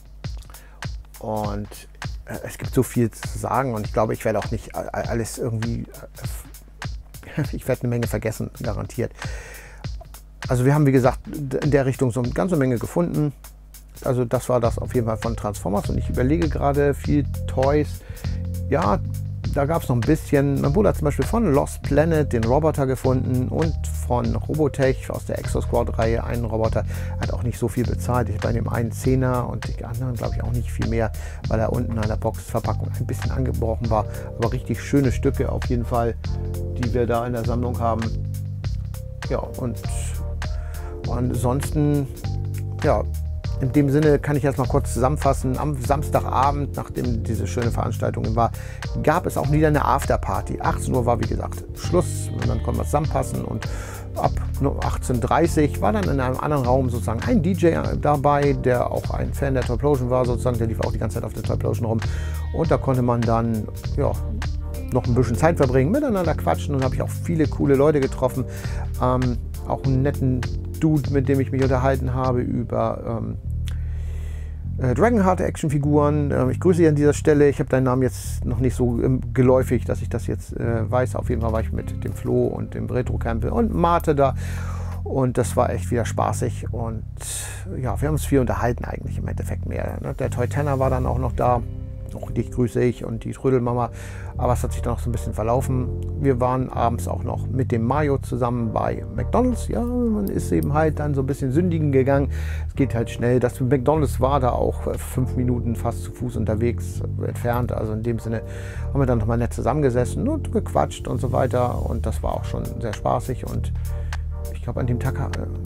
Und es gibt so viel zu sagen und ich glaube, ich werde auch nicht alles irgendwie, ich werde eine Menge vergessen, garantiert. Also wir haben, wie gesagt, in der Richtung so eine ganze Menge gefunden. Also das war das auf jeden Fall von Transformers und ich überlege gerade viel Toys. Ja, da gab es noch ein bisschen. Mein Bruder hat zum Beispiel von Lost Planet den Roboter gefunden und von Robotech aus der Exo-Squad-Reihe einen Roboter. Hat auch nicht so viel bezahlt. Ich bei dem einen 10er und die anderen glaube ich auch nicht viel mehr, weil er unten an der Boxverpackung ein bisschen angebrochen war. Aber richtig schöne Stücke auf jeden Fall, die wir da in der Sammlung haben. Ja, und ansonsten, ja, in dem Sinne kann ich erst mal kurz zusammenfassen. Am Samstagabend, nachdem diese schöne Veranstaltung war, gab es auch wieder eine Afterparty. 18 Uhr war wie gesagt Schluss und dann konnten wir zusammenpassen und ab 18:30 Uhr war dann in einem anderen Raum sozusagen ein DJ dabei, der auch ein Fan der Toyplosion war sozusagen, der lief auch die ganze Zeit auf der Toyplosion rum und da konnte man dann ja, noch ein bisschen Zeit verbringen, miteinander quatschen und habe ich auch viele coole Leute getroffen, auch einen netten Dude, mit dem ich mich unterhalten habe über Dragonheart Actionfiguren. Ich grüße dich an dieser Stelle. Ich habe deinen Namen jetzt noch nicht so geläufig, dass ich das jetzt weiß. Auf jeden Fall war ich mit dem Flo und dem Retro Campbell und Marte da. Und das war echt wieder spaßig. Und ja, wir haben uns viel unterhalten eigentlich im Endeffekt mehr. Ne? Der Toy Tanner war dann auch noch da. Auch dich grüße ich und die Trödelmama. Aber es hat sich dann noch so ein bisschen verlaufen. Wir waren abends auch noch mit dem Mario zusammen bei McDonald's. Ja, man ist eben halt dann so ein bisschen sündigen gegangen. Es geht halt schnell. Das McDonald's war da auch 5 Minuten fast zu Fuß unterwegs entfernt. Also in dem Sinne haben wir dann nochmal nett zusammengesessen und gequatscht und so weiter. Und das war auch schon sehr spaßig. Und ich glaube an dem Tag,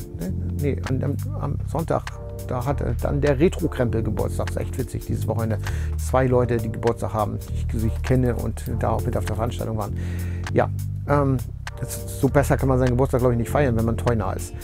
am Sonntag, da hatte dann der Retro-Krempel Geburtstag. Das ist echt witzig, dieses Wochenende. 2 Leute, die Geburtstag haben, die ich kenne und da auch mit auf der Veranstaltung waren. Ja, so besser kann man seinen Geburtstag, glaube ich, nicht feiern, wenn man toynah ist.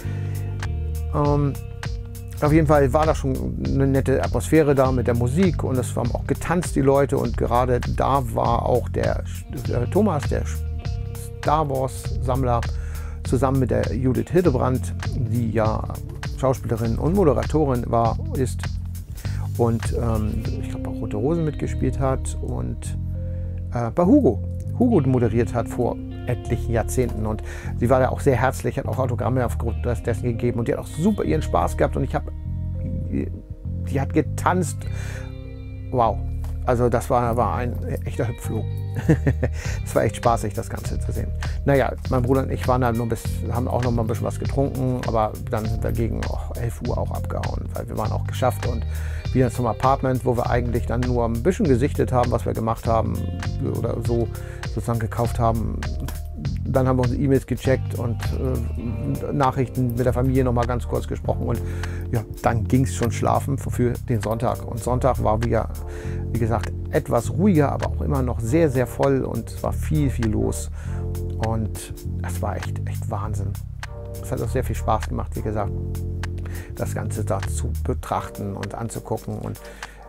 Auf jeden Fall war da schon eine nette Atmosphäre da mit der Musik und es haben auch getanzt, die Leute. Und gerade da war auch der Thomas, der Star Wars-Sammler, zusammen mit der Judith Hildebrand, die ja Schauspielerin und Moderatorin ist und ich glaube auch Rote Rosen mitgespielt hat und bei Hugo moderiert hat vor etlichen Jahrzehnten und sie war ja auch sehr herzlich, hat auch Autogramme aufgrund dessen gegeben und die hat auch super ihren Spaß gehabt und die hat getanzt, wow, also das war ein echter Hüpfloh. Es war echt spaßig, das Ganze zu sehen. Naja, mein Bruder und ich waren da haben auch noch mal ein bisschen was getrunken, aber dann sind wir gegen 11 Uhr auch abgehauen, weil wir waren auch geschafft und wieder zum Apartment, wo wir eigentlich dann nur ein bisschen gesichtet haben, was wir gemacht haben oder so sozusagen gekauft haben. Dann haben wir unsere E-Mails gecheckt und Nachrichten mit der Familie noch mal ganz kurz gesprochen und ja, dann ging es schon schlafen für den Sonntag. Und Sonntag war wieder, wie gesagt, etwas ruhiger, aber auch immer noch sehr, sehr voll und es war viel, viel los. Und es war echt Wahnsinn. Es hat auch sehr viel Spaß gemacht, wie gesagt, das Ganze da zu betrachten und anzugucken. Und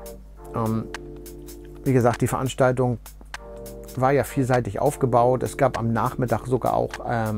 wie gesagt, die Veranstaltung war ja vielseitig aufgebaut. Es gab am Nachmittag sogar auch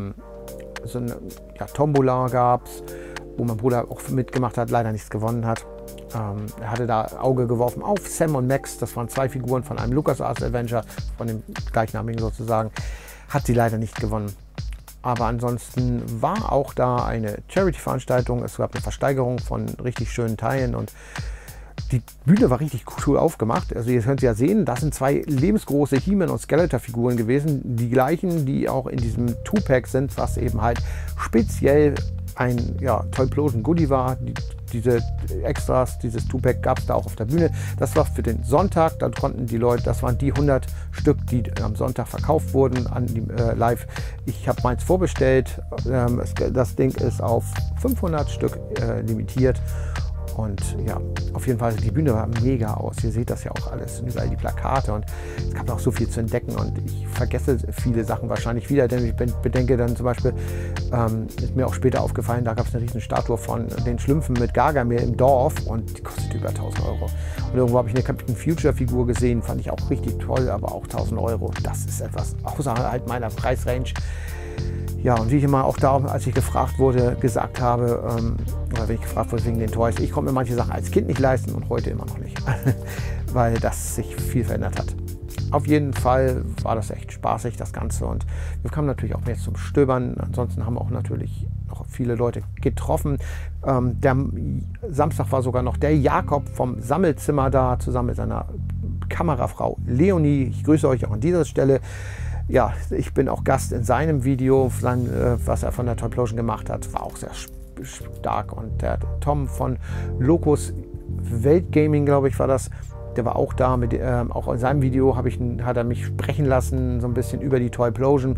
so eine Tombola gab's, wo mein Bruder auch mitgemacht hat, leider nichts gewonnen hat. Er hatte da Auge geworfen auf Sam und Max, das waren 2 Figuren von einem LucasArts Adventure, von dem gleichnamigen sozusagen, hat sie leider nicht gewonnen. Aber ansonsten war auch da eine Charity-Veranstaltung, es gab eine Versteigerung von richtig schönen Teilen und die Bühne war richtig cool aufgemacht. Also ihr könnt ja sehen, das sind 2 lebensgroße He-Man und Skeletor-Figuren gewesen. Die gleichen, die auch in diesem 2-Pack sind, was eben halt speziell ein Toyplosion Goodie war. Diese Extras, dieses 2-Pack gab es da auch auf der Bühne. Das war für den Sonntag. Da konnten die Leute, das waren die 100 Stück, die am Sonntag verkauft wurden live. Ich habe meins vorbestellt. Das Ding ist auf 500 Stück limitiert. Und ja, auf jeden Fall, die Bühne war mega aus. Ihr seht das ja auch alles, überall die Plakate und es gab auch so viel zu entdecken und ich vergesse viele Sachen wahrscheinlich wieder, denn ich bedenke dann zum Beispiel, ist mir auch später aufgefallen, da gab es eine riesen Statue von den Schlümpfen mit Gargamel im Dorf und die kostet über 1000 Euro. Und irgendwo habe ich eine Captain Future Figur gesehen, fand ich auch richtig toll, aber auch 1000 Euro. Das ist etwas außerhalb meiner Preisrange. Ja, und wie ich immer auch da, als ich gefragt wurde, gesagt habe, oder wenn ich gefragt wurde wegen den Toys, ich konnte mir manche Sachen als Kind nicht leisten und heute immer noch nicht, weil das sich viel verändert hat. Auf jeden Fall war das echt spaßig, das Ganze, und wir kamen natürlich auch mehr zum Stöbern. Ansonsten haben auch natürlich noch viele Leute getroffen. Der Samstag war sogar noch der Jakob vom Sammelzimmer da, zusammen mit seiner Kamerafrau Leonie. Ich grüße euch auch an dieser Stelle. Ja, ich bin auch Gast in seinem Video, was er von der Toyplosion gemacht hat, war auch sehr stark. Und der Tom von Locus Weltgaming, glaube ich, war das, der war auch da. Auch in seinem Video hat er mich sprechen lassen, so ein bisschen über die Toyplosion.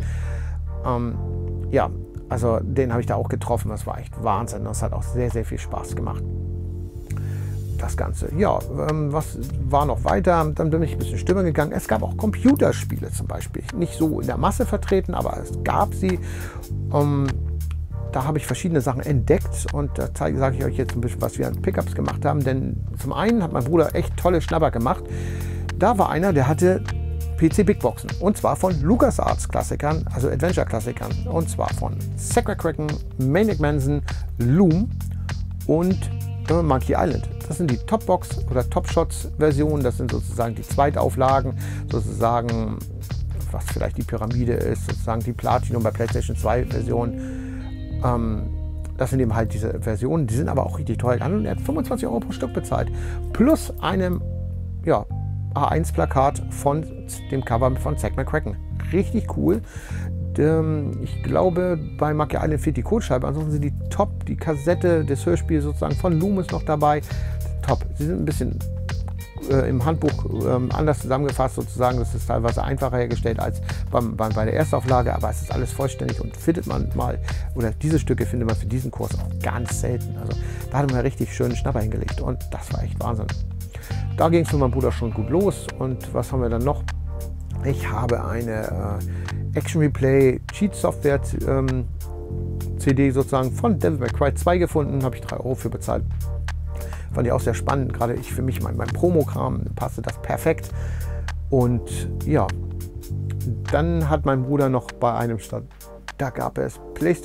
Ja, also den habe ich da auch getroffen, das war echt Wahnsinn. Das hat auch sehr, sehr viel Spaß gemacht. das Ganze. Ja, was war noch weiter? Dann bin ich ein bisschen stimmen gegangen. Es gab auch Computerspiele zum Beispiel. Nicht so in der Masse vertreten, aber es gab sie. Da habe ich verschiedene Sachen entdeckt und da sage ich euch jetzt ein bisschen, was wir an Pickups gemacht haben. Denn zum einen hat mein Bruder echt tolle Schnapper gemacht. Da war einer, der hatte PC Big Boxen und zwar von LucasArts Klassikern, also Adventure Klassikern. Und zwar von Secret Kraken, Maniac Mansion, Loom und Monkey Island. Das sind die Topbox oder Top-Shots Versionen. Das sind sozusagen die Zweitauflagen, sozusagen was vielleicht die Pyramide ist, sozusagen die Platinum bei PlayStation 2 Version. Das sind eben halt diese Versionen, die sind aber auch richtig teuer. Und er hat 25 € pro Stück bezahlt. Plus einem A1-Plakat von dem Cover von Zack McCracken. Richtig cool. Ich glaube, bei Monkey Island fehlt die Codescheibe. Ansonsten sind die top. Die Kassette des Hörspiels sozusagen von Loom ist noch dabei. Top. Sie sind ein bisschen im Handbuch anders zusammengefasst sozusagen. Das ist teilweise einfacher hergestellt als bei der Erstauflage, aber es ist alles vollständig und findet man mal, oder diese Stücke findet man für diesen Kurs auch ganz selten. Also da hat man richtig schönen Schnapper hingelegt und das war echt Wahnsinn. Da ging es mit meinem Bruder schon gut los und was haben wir dann noch? Ich habe eine Action Replay Cheat Software CD sozusagen von Devil May Cry 2 gefunden, habe ich 3 € für bezahlt. Fand ich auch sehr spannend, gerade für mich, mein Promokram passte das perfekt. Und ja, dann hat mein Bruder noch bei einem Stand, da gab es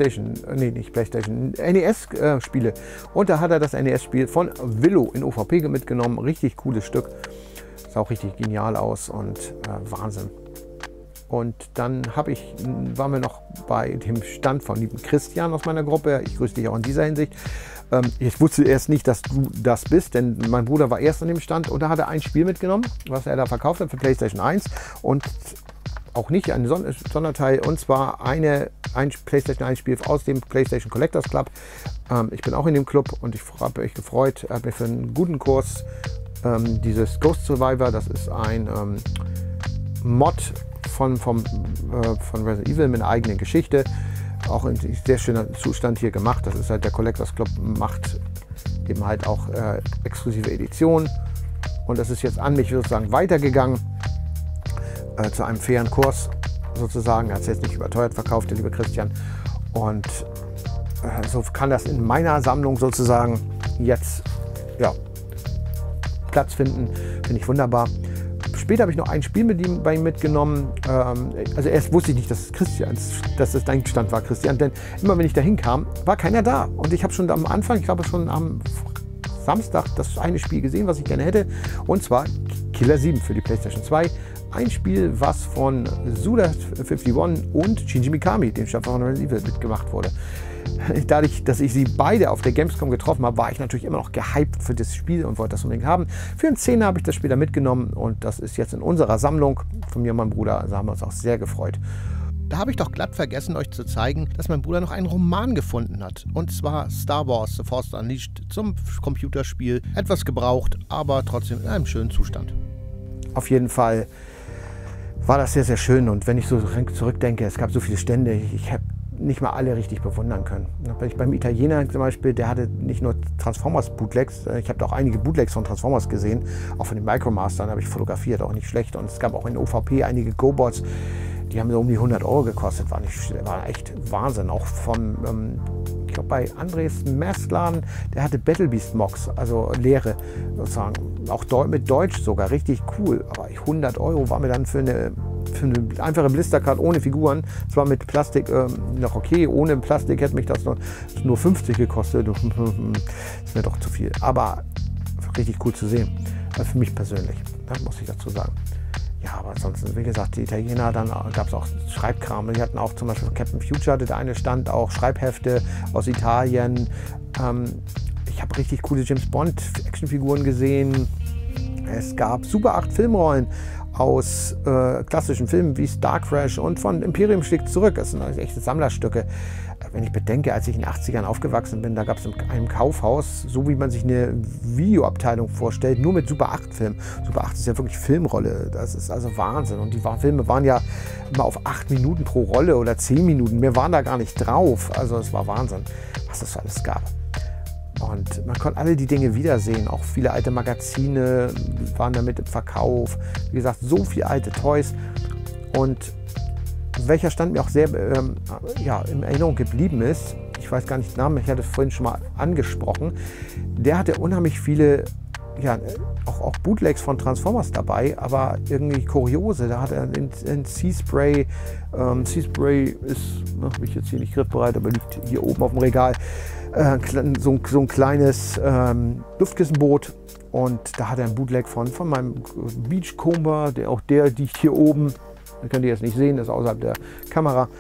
NES-Spiele. Und da hat er das NES-Spiel von Willow in OVP mitgenommen. Richtig cooles Stück. Sah auch richtig genial aus und Wahnsinn. Und dann waren wir noch bei dem Stand von lieben Christian aus meiner Gruppe. Ich grüße dich auch in dieser Hinsicht. Ich wusste erst nicht, dass du das bist, denn mein Bruder war erst an dem Stand und da hat er ein Spiel mitgenommen, was er da verkauft hat für PlayStation 1 und auch nicht ein Sonderteil, und zwar ein PlayStation 1 Spiel aus dem PlayStation Collectors Club. Ich bin auch in dem Club und ich habe mich gefreut. Er hat mir für einen guten Kurs dieses Ghost Survivor, das ist ein Mod von Resident Evil mit einer eigenen Geschichte, auch in sehr schöner Zustand hier gemacht. Das ist halt der Collectors Club, macht eben halt auch exklusive Editionen und das ist jetzt an mich sozusagen weitergegangen zu einem fairen Kurs sozusagen. Er hat es jetzt nicht überteuert verkauft, der liebe Christian, und so kann das in meiner Sammlung sozusagen jetzt Platz finden. Finde ich wunderbar. Später habe ich noch ein Spiel bei ihm mitgenommen. Also erst wusste ich nicht, dass es dein Stand war, Christian, denn immer wenn ich da hinkam, war keiner da. Und ich habe schon am Anfang, ich glaube schon am Samstag, das eine Spiel gesehen, was ich gerne hätte, und zwar Killer 7 für die PlayStation 2. Ein Spiel, was von Suda51 und Shinji Mikami, dem Schöpfer von Resident Evil, mitgemacht wurde. Dadurch, dass ich sie beide auf der Gamescom getroffen habe, war ich natürlich immer noch gehypt für das Spiel und wollte das unbedingt haben. Für einen 10er habe ich das später mitgenommen und das ist jetzt in unserer Sammlung von mir und meinem Bruder. Also haben wir uns auch sehr gefreut. Da habe ich doch glatt vergessen, euch zu zeigen, dass mein Bruder noch einen Roman gefunden hat. Und zwar Star Wars The Force Unleashed zum Computerspiel. Etwas gebraucht, aber trotzdem in einem schönen Zustand. Auf jeden Fall war das sehr, sehr schön. Und wenn ich so zurückdenke, es gab so viele Stände, ich habe nicht mal alle richtig bewundern können. Beim Italiener zum Beispiel, der hatte nicht nur Transformers-Bootlegs, ich habe auch einige Bootlegs von Transformers gesehen, auch von den Micromastern habe ich fotografiert, auch nicht schlecht. Und es gab auch in OVP einige Go-Bots, die haben so um die 100 € gekostet, war echt Wahnsinn. Auch ich glaube bei Andres Messladen, der hatte Battle Beast Mocks, also leere sozusagen, auch mit Deutsch sogar, richtig cool. Aber 100 € war mir dann für eine einfache Blistercard ohne Figuren, zwar mit Plastik noch okay, ohne Plastik hätte mich das nur 50 gekostet, ist mir doch zu viel, aber richtig cool zu sehen, für mich persönlich, das muss ich dazu sagen. Ja, aber ansonsten, wie gesagt, die Italiener, dann gab es auch Schreibkram, die hatten auch zum Beispiel von Captain Future, hatte der eine Stand auch Schreibhefte aus Italien, ich habe richtig coole James Bond Actionfiguren gesehen, es gab Super 8 Filmrollen aus klassischen Filmen wie Star Crash und von Imperium schlägt zurück. Das sind echte Sammlerstücke. Wenn ich bedenke, als ich in den 80ern aufgewachsen bin, da gab es in einem Kaufhaus, so wie man sich eine Videoabteilung vorstellt, nur mit Super 8 Filmen. Super 8 ist ja wirklich Filmrolle. Das ist also Wahnsinn. Und die Filme waren ja immer auf 8 Minuten pro Rolle oder 10 Minuten. Mehr waren da gar nicht drauf. Also es war Wahnsinn, was es alles gab. Und man konnte alle die Dinge wiedersehen. Auch viele alte Magazine waren damit im Verkauf. Wie gesagt, so viele alte Toys. Und welcher Stand mir auch sehr in Erinnerung geblieben ist, ich weiß gar nicht den Namen, ich hatte es vorhin schon mal angesprochen, der hatte unheimlich viele, auch Bootlegs von Transformers dabei, aber irgendwie kuriose. Da hat er ein Sea-Spray. Sea-Spray ist, habe ich jetzt hier nicht griffbereit, aber liegt hier oben auf dem Regal. So ein kleines Luftkissenboot. Und da hat er ein Bootleg von meinem Beachcomber, der liegt hier oben. Das könnt ihr jetzt nicht sehen, das ist außerhalb der Kamera.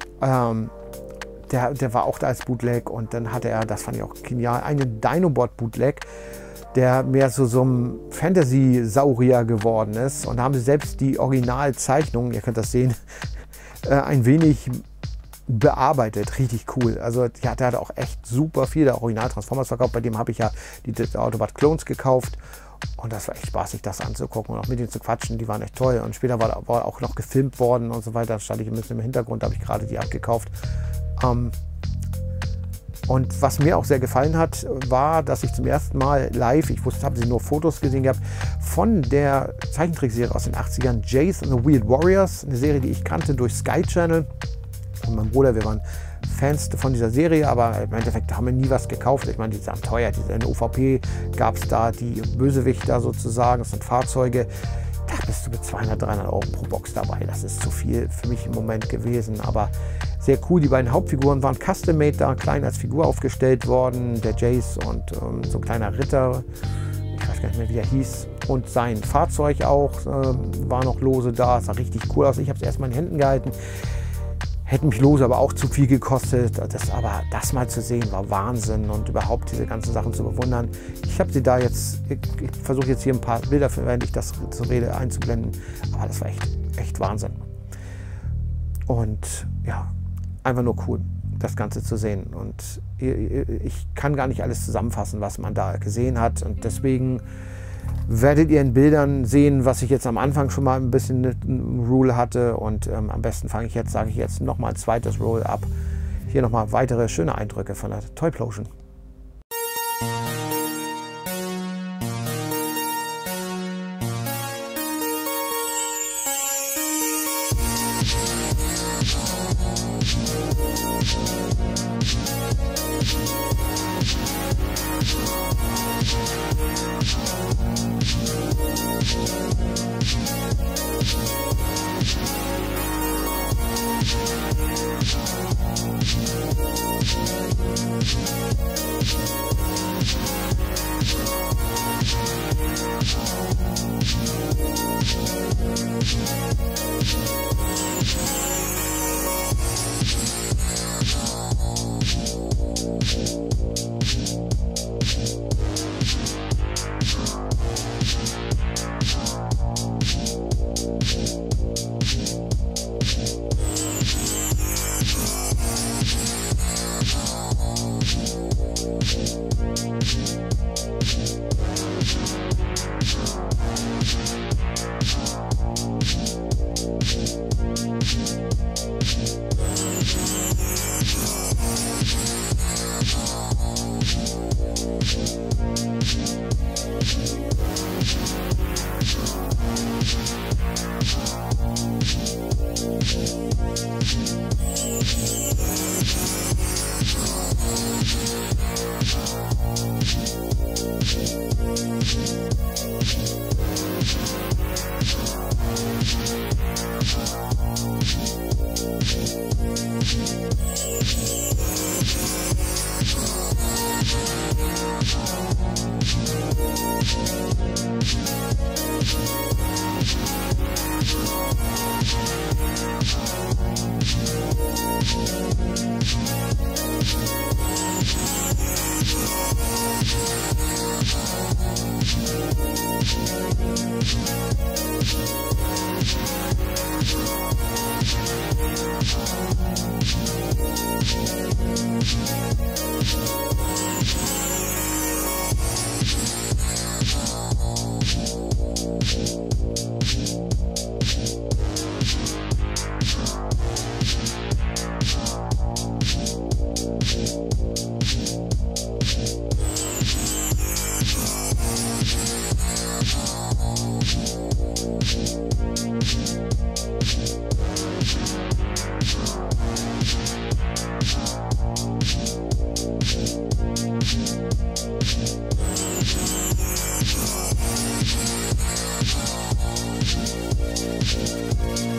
Der war auch da als Bootleg. Und dann hatte er, das fand ich auch genial, einen Dinobot-Bootleg, der mehr so einem Fantasy-Saurier geworden ist. Und da haben sie selbst die Originalzeichnung, ihr könnt das sehen, ein wenig bearbeitet. Richtig cool. Also der hatte auch echt super viele Original-Transformers verkauft. Bei dem habe ich ja die Autobot-Clones gekauft. Und das war echt spaßig, das anzugucken und auch mit denen zu quatschen. Die waren echt toll. Und später war auch noch gefilmt worden und so weiter. Da stand ich ein bisschen im Hintergrund, da habe ich gerade die abgekauft. Und was mir auch sehr gefallen hat, war, dass ich zum ersten Mal live, habe sie nur Fotos gesehen gehabt, von der Zeichentrickserie aus den 80ern, Jace and the Weird Warriors, eine Serie, die ich kannte durch Sky Channel. Und mein Bruder, wir waren Fans von dieser Serie, aber im Endeffekt haben wir nie was gekauft. Ich meine, die sind teuer, in der OVP gab es da die Bösewichter sozusagen, das sind Fahrzeuge. Da bist du mit 200, 300 Euro pro Box dabei. Das ist zu viel für mich im Moment gewesen, aber sehr cool. Die beiden Hauptfiguren waren custom-made da, klein als Figur aufgestellt worden. Der Jace und so ein kleiner Ritter, ich weiß gar nicht mehr, wie er hieß. Und sein Fahrzeug auch war noch lose da. Sah richtig cool aus. Ich habe es erstmal in den Händen gehalten. Hätte mich lose aber auch zu viel gekostet. Aber das mal zu sehen war Wahnsinn und überhaupt diese ganzen Sachen zu bewundern. Ich habe sie da jetzt, ich versuche jetzt hier ein paar Bilder, während ich das zur Rede einzublenden. Aber das war echt Wahnsinn. Und ja, einfach nur cool, das Ganze zu sehen. Und ich kann gar nicht alles zusammenfassen, was man da gesehen hat. Und deswegen werdet ihr in Bildern sehen, was ich jetzt am Anfang schon mal ein bisschen ein Rule hatte. Und am besten sage ich jetzt nochmal ein zweites Roll ab. Hier nochmal weitere schöne Eindrücke von der Toyplosion.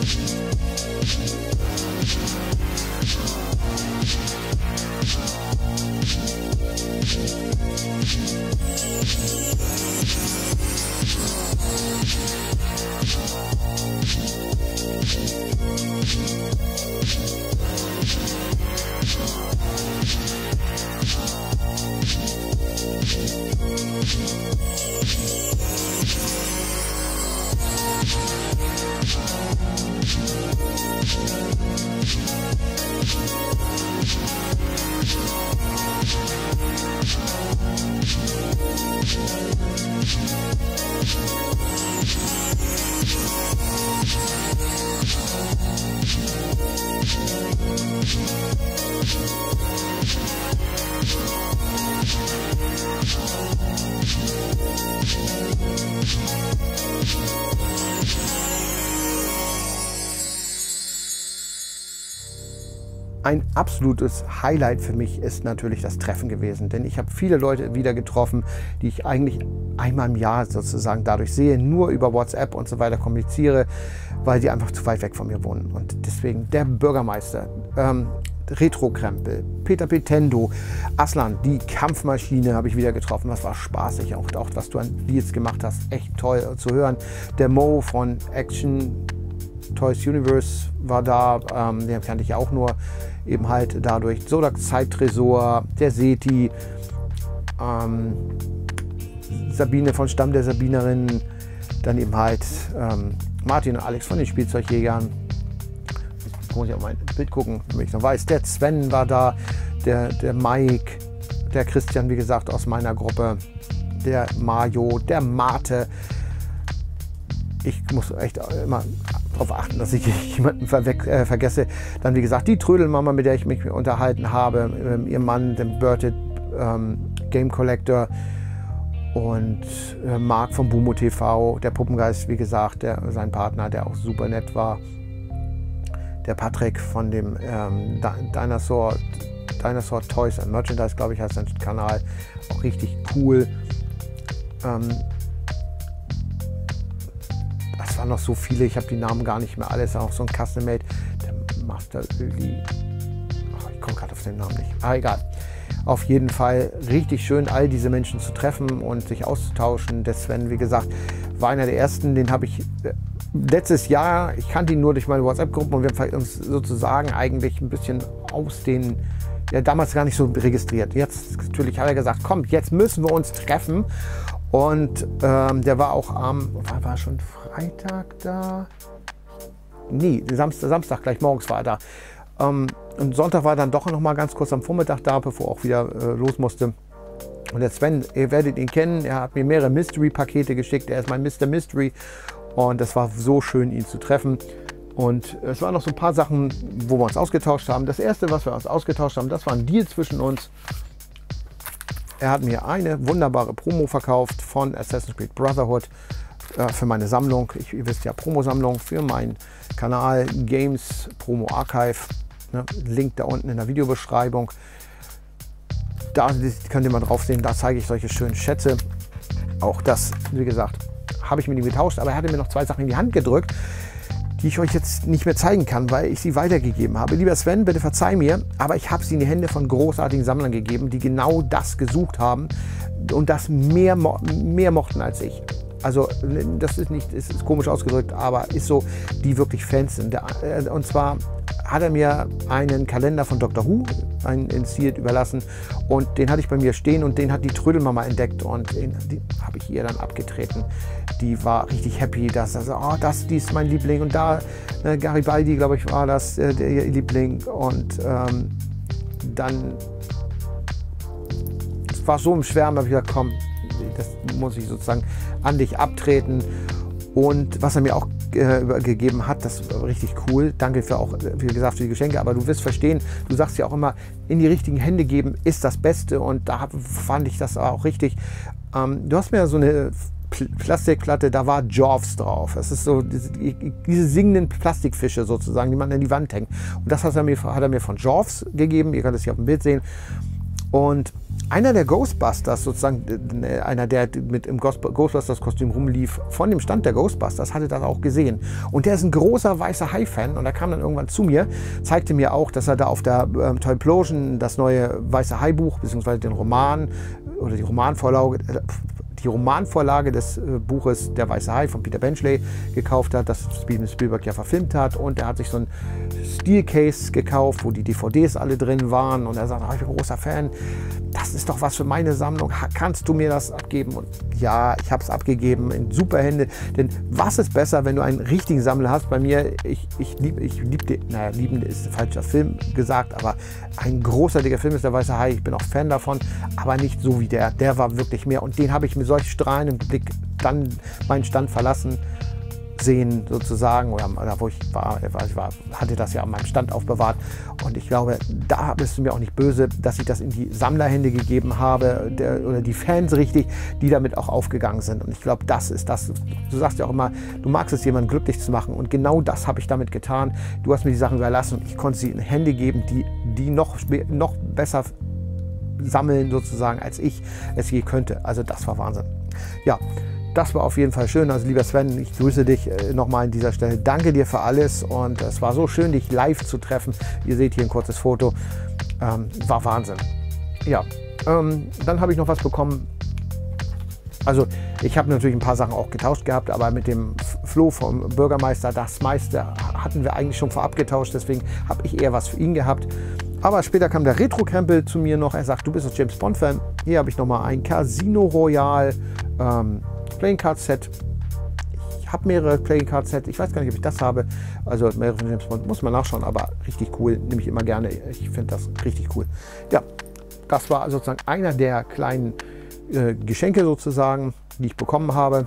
Ein absolutes Highlight für mich ist natürlich das Treffen gewesen, denn ich habe viele Leute wieder getroffen, die ich eigentlich einmal im Jahr sozusagen dadurch sehe, nur über WhatsApp und so weiter kommuniziere, weil sie einfach zu weit weg von mir wohnen. Und deswegen der Bürgermeister, Retro-Krempel, Peter Petendo, Aslan, die Kampfmaschine habe ich wieder getroffen. Das war spaßig, auch was du an Deals gemacht hast, echt toll zu hören. Der Mo von Action Toys Universe war da, den kannte ich auch nur eben halt dadurch. Sodak Zeittresor, der Seti, Sabine von Stamm der Sabinerinnen, dann eben halt Martin und Alex von den Spielzeugjägern. Jetzt muss ich auf mein Bild gucken, damit ich noch weiß. Der Sven war da, der Mike, der Christian, wie gesagt, aus meiner Gruppe, der Mario, der Mate. Ich muss echt immer darauf achten, dass ich jemanden vergesse. Dann, wie gesagt, die Trödelmama, mit der ich mich unterhalten habe, ihr Mann, den Birted Game Collector, und Marc von Bumo TV, der Puppengeist, wie gesagt, sein Partner, der auch super nett war. Der Patrick von dem Dinosaur Toys and Merchandise, glaube ich, heißt sein Kanal, auch richtig cool. Es waren noch so viele, ich habe die Namen gar nicht mehr alles, auch so ein Custom-Made, der Master Öli, ich komme gerade auf den Namen nicht, egal. Auf jeden Fall richtig schön, all diese Menschen zu treffen und sich auszutauschen. Der Sven, wie gesagt, war einer der ersten, den habe ich letztes Jahr, ich kannte ihn nur durch meine WhatsApp-Gruppen und wir haben uns sozusagen eigentlich ein bisschen aus den, ja, damals gar nicht so registriert. Jetzt natürlich hat er gesagt, komm, jetzt müssen wir uns treffen. Und der war auch war schon Freitag da? Nee, Samstag gleich morgens war er da. Und Sonntag war er dann doch noch mal ganz kurz am Vormittag da, bevor er auch wieder los musste. Und der Sven, ihr werdet ihn kennen, er hat mir mehrere Mystery-Pakete geschickt, er ist mein Mr. Mystery. Und es war so schön, ihn zu treffen. Und es waren noch so ein paar Sachen, wo wir uns ausgetauscht haben. Das erste, was wir uns ausgetauscht haben, das war ein Deal zwischen uns. Er hat mir eine wunderbare Promo verkauft von Assassin's Creed Brotherhood für meine Sammlung. Ihr wisst ja, Promo-Sammlung für meinen Kanal Games Promo Archive. Ne? Link da unten in der Videobeschreibung. Da könnt ihr mal drauf sehen, da zeige ich solche schönen Schätze. Auch das, wie gesagt, habe ich mit ihm getauscht, aber er hatte mir noch zwei Sachen in die Hand gedrückt, die ich euch jetzt nicht mehr zeigen kann, weil ich sie weitergegeben habe. Lieber Sven, bitte verzeih mir, aber ich habe sie in die Hände von großartigen Sammlern gegeben, die genau das gesucht haben und das mehr mochten als ich. Also das ist komisch ausgedrückt, aber ist so, die wirklich Fans sind. Und zwar hat er mir einen Kalender von Dr. Who, einen initiiert, überlassen, und den hatte ich bei mir stehen und den hat die Trödelmama entdeckt und den habe ich ihr dann abgetreten. Die war richtig happy, dass die ist mein Liebling, und da Garibaldi, glaube ich, war das ihr Liebling, und dann es war so im Schwärmen, habe ich gesagt, komm, das muss ich sozusagen an dich abtreten. Und was er mir auch gegeben hat, das war richtig cool. Danke für auch, wie gesagt, für die Geschenke. Aber du wirst verstehen, du sagst ja auch immer, in die richtigen Hände geben ist das Beste. Und da fand ich das auch richtig. Du hast mir so eine Plastikplatte, da war Jaws drauf. Das ist so diese singenden Plastikfische sozusagen, die man an die Wand hängt. Und das hat er mir von Jaws gegeben. Ihr könnt es hier auf dem Bild sehen. Und einer der Ghostbusters, sozusagen einer, der mit im Ghostbusters-Kostüm rumlief, von dem Stand der Ghostbusters, hatte das auch gesehen. Und der ist ein großer weißer Hai-Fan und er kam dann irgendwann zu mir, zeigte mir auch, dass er da auf der Toyplosion das neue weiße Hai-Buch, beziehungsweise den Roman oder die Romanvorlage des Buches Der weiße Hai von Peter Benchley gekauft hat, das Steven Spielberg ja verfilmt hat. Und er hat sich so ein Steelcase gekauft, wo die DVDs alle drin waren. Und er sagt, ich bin ein großer Fan, das ist doch was für meine Sammlung, kannst du mir das abgeben? Und ja, ich habe es abgegeben in super Hände. Denn was ist besser, wenn du einen richtigen Sammler hast? Bei mir, ich liebte, naja, lieben ist ein falscher Film gesagt, aber ein großartiger Film ist Der weiße Hai. Ich bin auch Fan davon, aber nicht so wie der. Der war wirklich mehr. Und den habe ich mit solch strahlendem Blick dann meinen Stand verlassen sehen, sozusagen, oder wo ich war, hatte das ja an meinem Stand aufbewahrt. Und ich glaube, da bist du mir auch nicht böse, dass ich das in die Sammlerhände gegeben habe, oder die Fans richtig, die damit auch aufgegangen sind. Und ich glaube, das ist das. Du sagst ja auch immer, du magst es, jemanden glücklich zu machen. Und genau das habe ich damit getan. Du hast mir die Sachen überlassen und ich konnte sie in Hände geben, die noch besser sammeln, sozusagen, als ich es je könnte. Also das war Wahnsinn. Ja, das war auf jeden Fall schön. Also lieber Sven, ich grüße dich nochmal an dieser Stelle. Danke dir für alles und es war so schön, dich live zu treffen. Ihr seht hier ein kurzes Foto. War Wahnsinn. Ja, dann habe ich noch was bekommen. Also ich habe natürlich ein paar Sachen auch getauscht gehabt, aber mit dem Flo vom Bürgermeister, das meiste hatten wir eigentlich schon vorab getauscht. Deswegen habe ich eher was für ihn gehabt. Aber später kam der Retro-Krempel zu mir noch. Er sagt, du bist ein James Bond-Fan. Hier habe ich nochmal ein Casino Royale Playing Card Set. Ich habe mehrere Playing Card Sets. Ich weiß gar nicht, ob ich das habe. Also mehrere von James Bond. Muss man nachschauen, aber richtig cool. Nehme ich immer gerne. Ich finde das richtig cool. Ja, das war sozusagen einer der kleinen Geschenke sozusagen, die ich bekommen habe.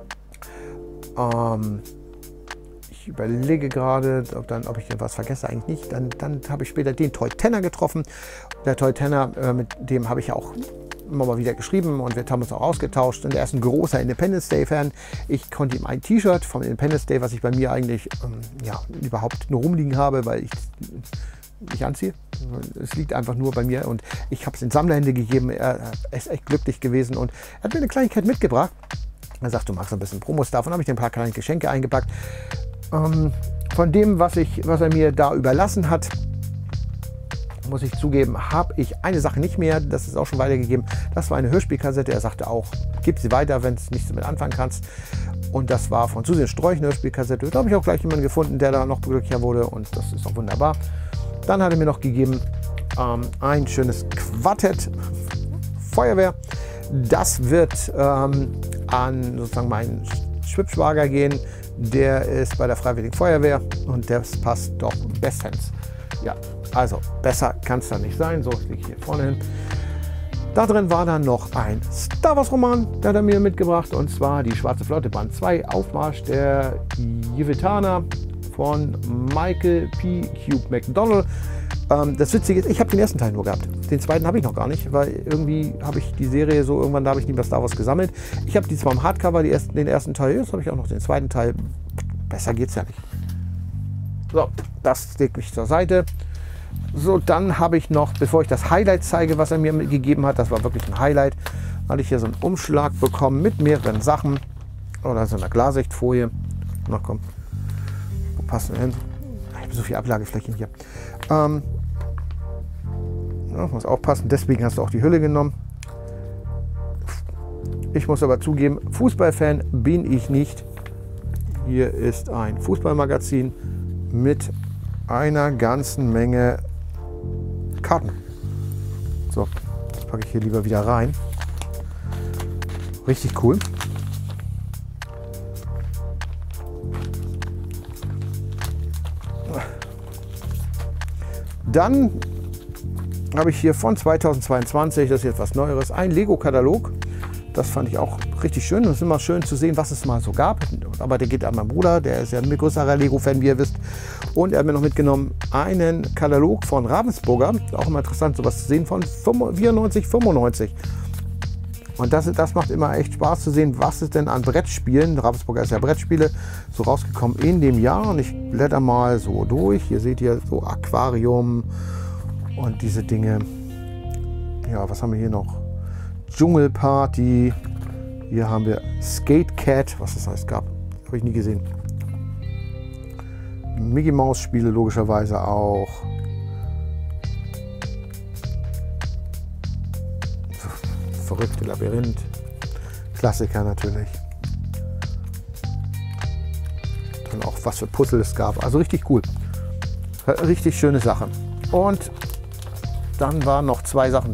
Ich überlege gerade, ob ich etwas vergesse, eigentlich nicht. Dann habe ich später den Toy Tenner getroffen. Der Toy Tenner, mit dem habe ich ja auch immer mal wieder geschrieben und wir haben uns auch ausgetauscht. Und er ist ein großer Independence Day Fan. Ich konnte ihm ein T-Shirt vom Independence Day, was ich bei mir eigentlich überhaupt nur rumliegen habe, weil ich nicht anziehe. Es liegt einfach nur bei mir und ich habe es in Sammlerhände gegeben. Er ist echt glücklich gewesen und er hat mir eine Kleinigkeit mitgebracht. Er sagt, du magst ein bisschen Promos, davon habe ich ein paar kleine Geschenke eingepackt. Von dem, was er mir da überlassen hat, muss ich zugeben, habe ich eine Sache nicht mehr. Das ist auch schon weitergegeben. Das war eine Hörspielkassette. Er sagte auch, gib sie weiter, wenn du nichts damit anfangen kannst. Und das war von Susi Strolch, eine Hörspielkassette. Da habe ich auch gleich jemanden gefunden, der da noch glücklicher wurde. Und das ist auch wunderbar. Dann hat er mir noch gegeben ein schönes Quartett Feuerwehr. Das wird an sozusagen meinen Schwibschwager gehen. Der ist bei der Freiwilligen Feuerwehr und das passt doch bestens. Ja, also besser kann es da nicht sein. So, ich lege hier vorne hin. Da drin war dann noch ein Star Wars Roman, der hat er mir mitgebracht, und zwar die Schwarze Flotte Band 2, Aufmarsch der Yvetaner von Michael P. Cube McDonald. Das Witzige ist, ich habe den ersten Teil nur gehabt. Den zweiten habe ich noch gar nicht, weil irgendwie habe ich die Serie so, irgendwann da habe ich nie mehr Star Wars gesammelt. Ich habe die zwar im Hardcover, den ersten Teil, jetzt habe ich auch noch den zweiten Teil. Besser geht's ja nicht. So, das lege ich zur Seite. So, dann habe ich noch, bevor ich das Highlight zeige, was er mir gegeben hat, das war wirklich ein Highlight, hatte ich hier so einen Umschlag bekommen mit mehreren Sachen. Oder so einer Klarsichtfolie. Na komm, wo passen wir hin? Ich habe so viel Ablageflächen hier. Muss aufpassen, deswegen hast du auch die Hülle genommen. Ich muss aber zugeben, Fußballfan bin ich nicht. Hier ist ein Fußballmagazin mit einer ganzen Menge Karten. So, das packe ich hier lieber wieder rein. Richtig cool. Dann habe ich hier von 2022, das ist jetzt was Neueres, ein Lego-Katalog. Das fand ich auch richtig schön. Es ist immer schön zu sehen, was es mal so gab. Aber der geht an meinen Bruder, der ist ja ein größerer Lego-Fan, wie ihr wisst. Und er hat mir noch mitgenommen einen Katalog von Ravensburger. Auch immer interessant, sowas zu sehen, von 94, 95. Und das macht immer echt Spaß zu sehen, was ist denn an Brettspielen, Ravensburger ist ja Brettspiele, so rausgekommen in dem Jahr. Und ich blätter mal so durch. Hier seht ihr so Aquarium und diese Dinge. Ja, was haben wir hier noch? Dschungelparty. Hier haben wir Skate Cat, was das heißt gab. Habe ich nie gesehen. Mickey Mouse Spiele logischerweise auch. Verrückte Labyrinth. Klassiker natürlich. Dann auch was für Puzzle es gab. Also richtig cool. Richtig schöne Sache. Und dann waren noch zwei Sachen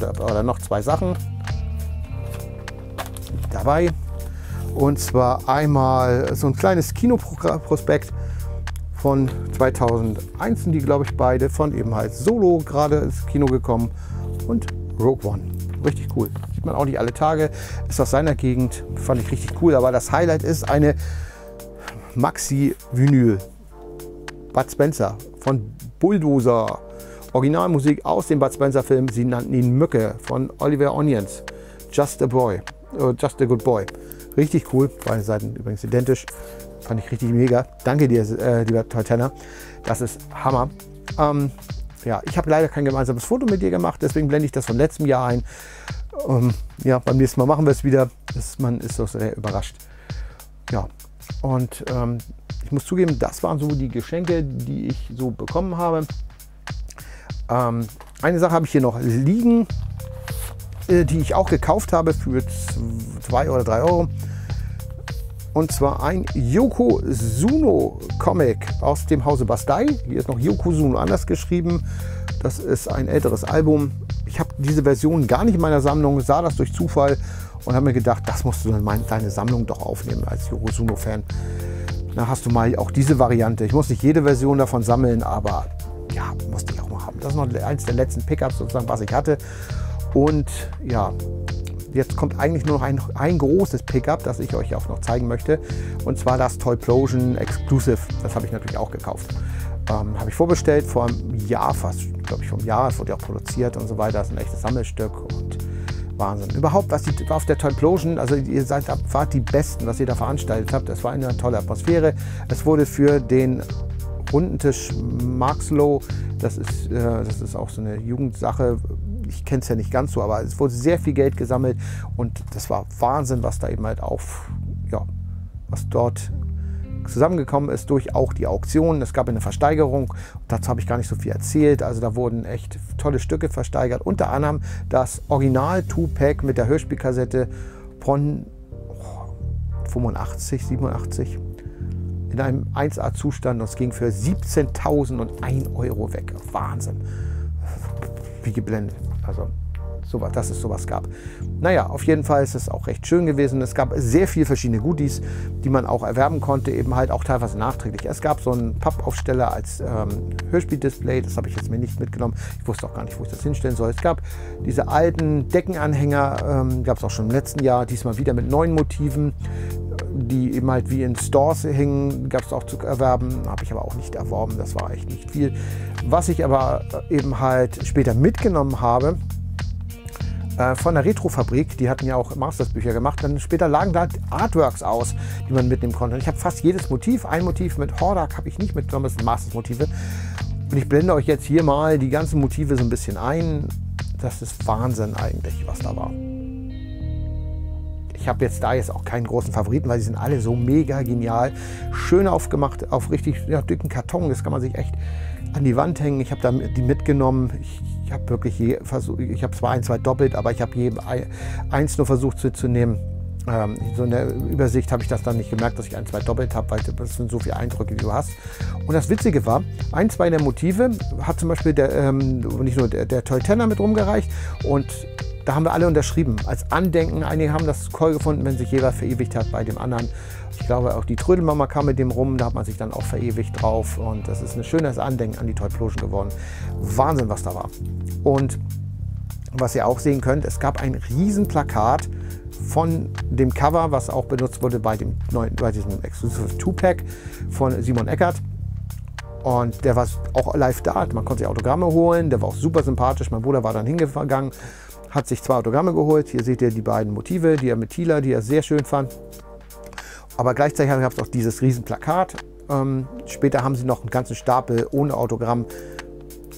dabei. Und zwar einmal so ein kleines Kinoprospekt von 2001, die glaube ich beide, von eben halt Solo gerade ins Kino gekommen und Rogue One. Richtig cool. Sieht man auch nicht alle Tage. Ist aus seiner Gegend. Fand ich richtig cool. Aber das Highlight ist eine Maxi-Vinyl. Bud Spencer von Bulldozer. Originalmusik aus dem Bud Spencer Film. Sie nannten ihn Mücke von Oliver Onions. Just a Good Boy. Richtig cool. Beide Seiten übrigens identisch. Fand ich richtig mega. Danke dir, lieber Toy-Tenner. Das ist Hammer. Ja, ich habe leider kein gemeinsames Foto mit dir gemacht, deswegen blende ich das von letztem Jahr ein. Ja, beim nächsten Mal machen wir es wieder. Man ist so sehr überrascht. Ja, und ich muss zugeben, das waren so die Geschenke, die ich so bekommen habe. Eine Sache habe ich hier noch liegen, die ich auch gekauft habe für 2 oder 3 Euro. Und zwar ein Yokozuno Comic aus dem Hause Bastei. Hier ist noch Yokozuno anders geschrieben. Das ist ein älteres Album. Ich habe diese Version gar nicht in meiner Sammlung, sah das durch Zufall und habe mir gedacht, das musst du in deine Sammlung doch aufnehmen als Yokozuno-Fan. Da hast du mal auch diese Variante. Ich muss nicht jede Version davon sammeln, aber ja, musste ich auch mal haben. Das ist noch eins der letzten Pickups sozusagen, was ich hatte. Und ja, jetzt kommt eigentlich nur noch ein großes Pickup, das ich euch auch noch zeigen möchte. Und zwar das Toyplosion Exclusive. Das habe ich natürlich auch gekauft. Habe ich vorbestellt vor einem Jahr fast, glaube ich, vor einem Jahr. Es wurde ja auch produziert und so weiter. Das ist ein echtes Sammelstück und Wahnsinn. Überhaupt, was auf der Toyplosion, also ihr wart die Besten, was ihr da veranstaltet habt. Es war eine tolle Atmosphäre. Es wurde für den Rundentisch Marxloh, das ist auch so eine Jugendsache. Ich kenne es ja nicht ganz so, aber es wurde sehr viel Geld gesammelt und das war Wahnsinn, was da eben halt was dort zusammengekommen ist durch auch die Auktionen. Es gab eine Versteigerung, dazu habe ich gar nicht so viel erzählt. Also da wurden echt tolle Stücke versteigert, unter anderem das Original 2-Pack mit der Hörspielkassette von 85, 87 in einem 1A-Zustand und es ging für 17.001 Euro weg. Wahnsinn. Wie geblendet. Also sowas, dass es sowas gab. Naja, auf jeden Fall ist es auch recht schön gewesen. Es gab sehr viele verschiedene Goodies, die man auch erwerben konnte, eben halt auch teilweise nachträglich. Es gab so einen Pappaufsteller als Hörspieldisplay, das habe ich jetzt mir nicht mitgenommen. Ich wusste auch gar nicht, wo ich das hinstellen soll. Es gab diese alten Deckenanhänger, gab es auch schon im letzten Jahr, diesmal wieder mit neuen Motiven, die eben halt wie in Stores hingen, gab es auch zu erwerben, habe ich aber auch nicht erworben, das war echt nicht viel. Was ich aber eben halt später mitgenommen habe, von der Retrofabrik, die hatten ja auch Masters-Bücher gemacht, dann später lagen da Artworks aus, die man mitnehmen konnte. Und ich habe fast jedes Motiv, ein Motiv mit Hordak habe ich nicht mitgenommen, das sind Masters-Motive. Und ich blende euch jetzt hier mal die ganzen Motive so ein bisschen ein. Das ist Wahnsinn eigentlich, was da war. Ich habe jetzt auch keinen großen Favoriten, weil sie sind alle so mega genial. Schön aufgemacht, auf richtig dicken Karton. Das kann man sich echt an die Wand hängen. Ich habe die mitgenommen. Ich habe wirklich ich habe zwar 2 doppelt, aber ich habe eins nur versucht zu nehmen. So in der Übersicht habe ich das dann nicht gemerkt, dass ich 2 doppelt habe, weil das sind so viele Eindrücke, die du hast. Und das Witzige war, 2 der Motive hat zum Beispiel nicht nur der Toy-Tenner mit rumgereicht und da haben wir alle unterschrieben, als Andenken. Einige haben das toll gefunden, wenn sich jeder verewigt hat bei dem anderen. Ich glaube, auch die Trödelmama kam mit dem rum, da hat man sich dann auch verewigt drauf. Und das ist ein schönes Andenken an die Toyplosion geworden. Wahnsinn, was da war. Und was ihr auch sehen könnt, es gab ein Riesenplakat von dem Cover, was auch benutzt wurde bei diesem Exclusive 2-Pack von Simon Eckert. Und der war auch live da, man konnte sich Autogramme holen, der war auch super sympathisch. Mein Bruder war dann hingegangen, hat sich 2 Autogramme geholt. Hier seht ihr die beiden Motive, die er mit Thieler, die er sehr schön fand. Aber gleichzeitig gab es auch dieses Riesenplakat. Später haben sie noch einen ganzen Stapel ohne Autogramm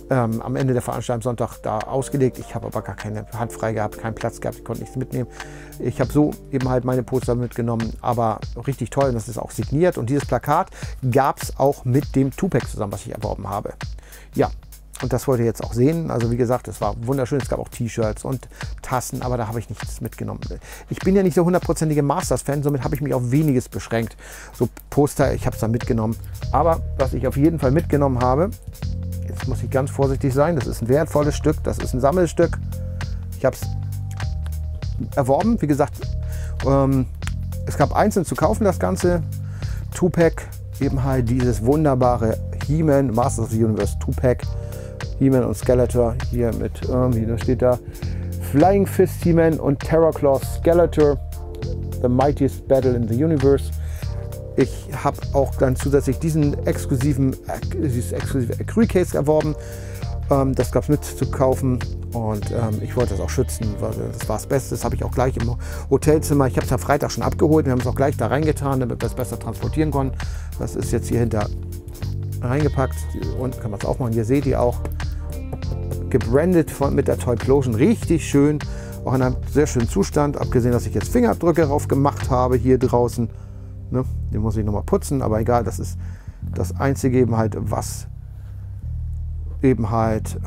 am Ende der Veranstaltung Sonntag da ausgelegt. Ich habe aber gar keine Hand frei gehabt, keinen Platz gehabt, ich konnte nichts mitnehmen. Ich habe so eben halt meine Poster mitgenommen, aber richtig toll, und das ist auch signiert. Und dieses Plakat gab es auch mit dem Tupac zusammen, was ich erworben habe. Ja, und das wollt ihr jetzt auch sehen. Also wie gesagt, es war wunderschön. Es gab auch T-Shirts und Tassen, aber da habe ich nichts mitgenommen. Ich bin ja nicht der hundertprozentige Masters-Fan, somit habe ich mich auf weniges beschränkt. So Poster, ich habe es dann mitgenommen. Aber was ich auf jeden Fall mitgenommen habe, jetzt muss ich ganz vorsichtig sein, das ist ein wertvolles Stück, das ist ein Sammelstück. Ich habe es erworben, wie gesagt, es gab einzeln zu kaufen das Ganze. Tupac, eben halt dieses wunderbare He-Man, Masters of the Universe Tupac, He-Man und Skeletor, hier mit, da steht da, Flying Fist He-Man und Terror Claw Skeletor, The Mightiest Battle in the Universe. Ich habe auch dann zusätzlich dieses exklusive Acryl-Case erworben. Das gab es mit zu kaufen und ich wollte das auch schützen, weil das war das Beste. Das habe ich auch gleich im Hotelzimmer. Ich habe es am Freitag schon abgeholt. Wir haben es auch gleich da reingetan, damit wir es besser transportieren konnten. Das ist jetzt hier hinter reingepackt. Unten kann man es aufmachen. Hier seht ihr auch gebrandet mit der Toyplosion. Richtig schön, auch in einem sehr schönen Zustand. Abgesehen, dass ich jetzt Fingerabdrücke drauf gemacht habe hier draußen. Ne? Den muss ich nochmal putzen, aber egal, das ist das Einzige eben halt, was eben halt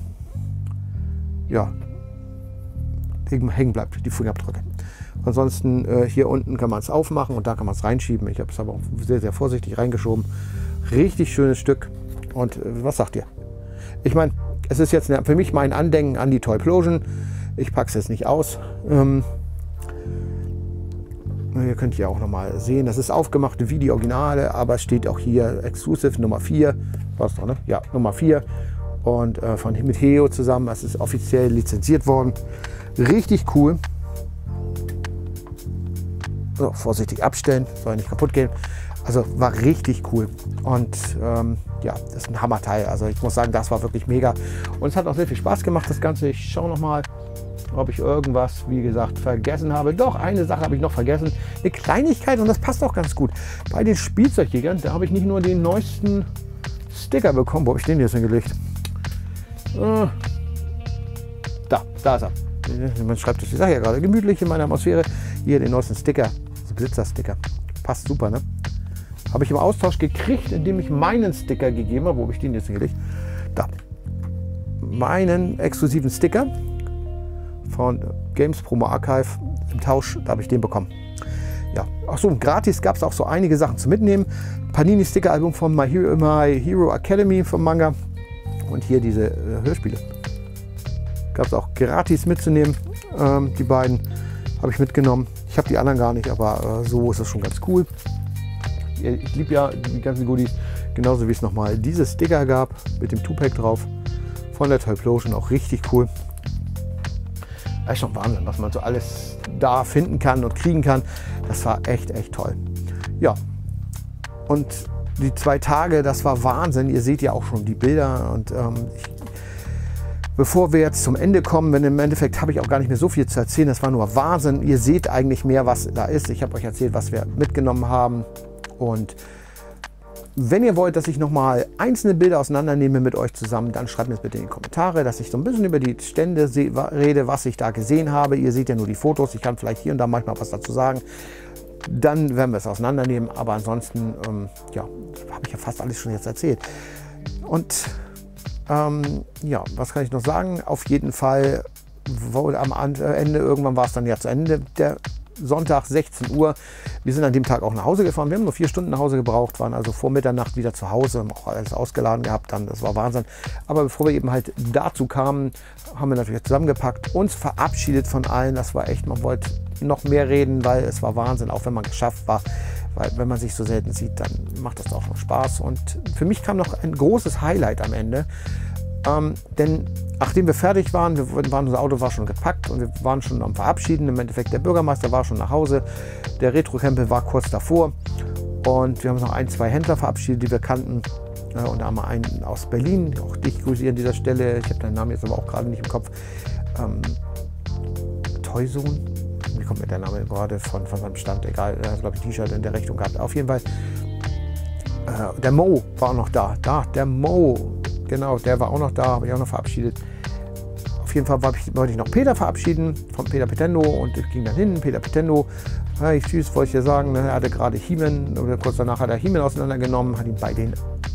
ja, eben hängen bleibt, die Fingerabdrücke. Ansonsten hier unten kann man es aufmachen und da kann man es reinschieben. Ich habe es aber auch sehr, sehr vorsichtig reingeschoben. Richtig schönes Stück. Und was sagt ihr? Ich meine, es ist jetzt für mich mein Andenken an die Toyplosion. Ich packe es jetzt nicht aus. Hier könnt ihr auch noch mal sehen, das ist aufgemachte wie die Originale, aber es steht auch hier Exclusive Nummer 4. Was doch, ne? Ja, Nummer 4. Und mit Heo zusammen. Das ist offiziell lizenziert worden. Richtig cool. So, vorsichtig abstellen, soll nicht kaputt gehen. Also war richtig cool. Und ja, das ist ein Hammerteil. Also ich muss sagen, das war wirklich mega. Und es hat auch sehr viel Spaß gemacht, das Ganze. Ich schaue noch mal, ob ich irgendwas, wie gesagt, vergessen habe. Doch, eine Sache habe ich noch vergessen. Eine Kleinigkeit, und das passt auch ganz gut. Bei den Spielzeugjägern, da habe ich nicht nur den neuesten Sticker bekommen. Wo habe ich den jetzt hingelegt? Da ist er. Man schreibt es, ich sage ja gerade, gemütlich in meiner Atmosphäre. Hier den neuesten Sticker, so Glitzer-Sticker. Passt super, ne? Habe ich im Austausch gekriegt, indem ich meinen Sticker gegeben habe. Wo habe ich den jetzt hingelegt? Da. Meinen exklusiven Sticker von Games Promo Archive im Tausch, da habe ich den bekommen. Ja, ach so, gratis gab es auch so einige Sachen zu mitnehmen. Panini Sticker Album von My Hero Academy vom Manga und hier diese Hörspiele. Gab es auch gratis mitzunehmen. Die beiden habe ich mitgenommen. Ich habe die anderen gar nicht, aber so ist das schon ganz cool. Ich liebe ja die ganzen Goodies, genauso wie es nochmal diese Sticker gab mit dem Tupac drauf von der Toyplosion, auch richtig cool. Das ist schon Wahnsinn, was man so alles da finden kann und kriegen kann. Das war echt, echt toll. Ja, und die 2 Tage, das war Wahnsinn. Ihr seht ja auch schon die Bilder. Und bevor wir jetzt zum Ende kommen, denn im Endeffekt habe ich auch gar nicht mehr so viel zu erzählen. Das war nur Wahnsinn. Ihr seht eigentlich mehr, was da ist. Ich habe euch erzählt, was wir mitgenommen haben. Und wenn ihr wollt, dass ich nochmal einzelne Bilder auseinandernehme mit euch zusammen, dann schreibt mir das bitte in die Kommentare, dass ich so ein bisschen über die Stände rede, was ich da gesehen habe. Ihr seht ja nur die Fotos, ich kann vielleicht hier und da manchmal was dazu sagen. Dann werden wir es auseinandernehmen, aber ansonsten ja, habe ich ja fast alles schon jetzt erzählt. Und ja, was kann ich noch sagen? Auf jeden Fall, am Ende, irgendwann war es dann ja zu Ende, der Sonntag 16 Uhr. Wir sind an dem Tag auch nach Hause gefahren. Wir haben nur 4 Stunden nach Hause gebraucht, waren also vor Mitternacht wieder zu Hause, haben auch alles ausgeladen gehabt dann. Das war Wahnsinn. Aber bevor wir eben halt dazu kamen, haben wir natürlich zusammengepackt, uns verabschiedet von allen. Das war echt, man wollte noch mehr reden, weil es war Wahnsinn, auch wenn man geschafft war. Weil wenn man sich so selten sieht, dann macht das auch noch Spaß. Und für mich kam noch ein großes Highlight am Ende. Denn nachdem wir fertig waren, unser Auto war schon gepackt und wir waren schon am Verabschieden. Im Endeffekt, der Bürgermeister war schon nach Hause, der Retro-Campel war kurz davor und wir haben noch 1, 2 Händler verabschiedet, die wir kannten. Und einmal einen aus Berlin, auch dich grüße ich an dieser Stelle, ich habe deinen Namen jetzt aber auch gerade nicht im Kopf. Toysohn, wie kommt mir der Name gerade von seinem Stand, egal, er hat glaube ich ein T-Shirt in der Richtung gehabt. Auf jeden Fall, der Mo war auch noch da, der Mo. Genau, der war auch noch da, habe ich auch noch verabschiedet. Auf jeden Fall wollte ich noch Peter verabschieden, von Peter Petendo, und ich ging dann hin. Peter Petendo, hey, tschüss, wollte ich dir sagen, ne, er hatte gerade He-Man, oder kurz danach hat er He-Man auseinandergenommen, hat ihn bei den,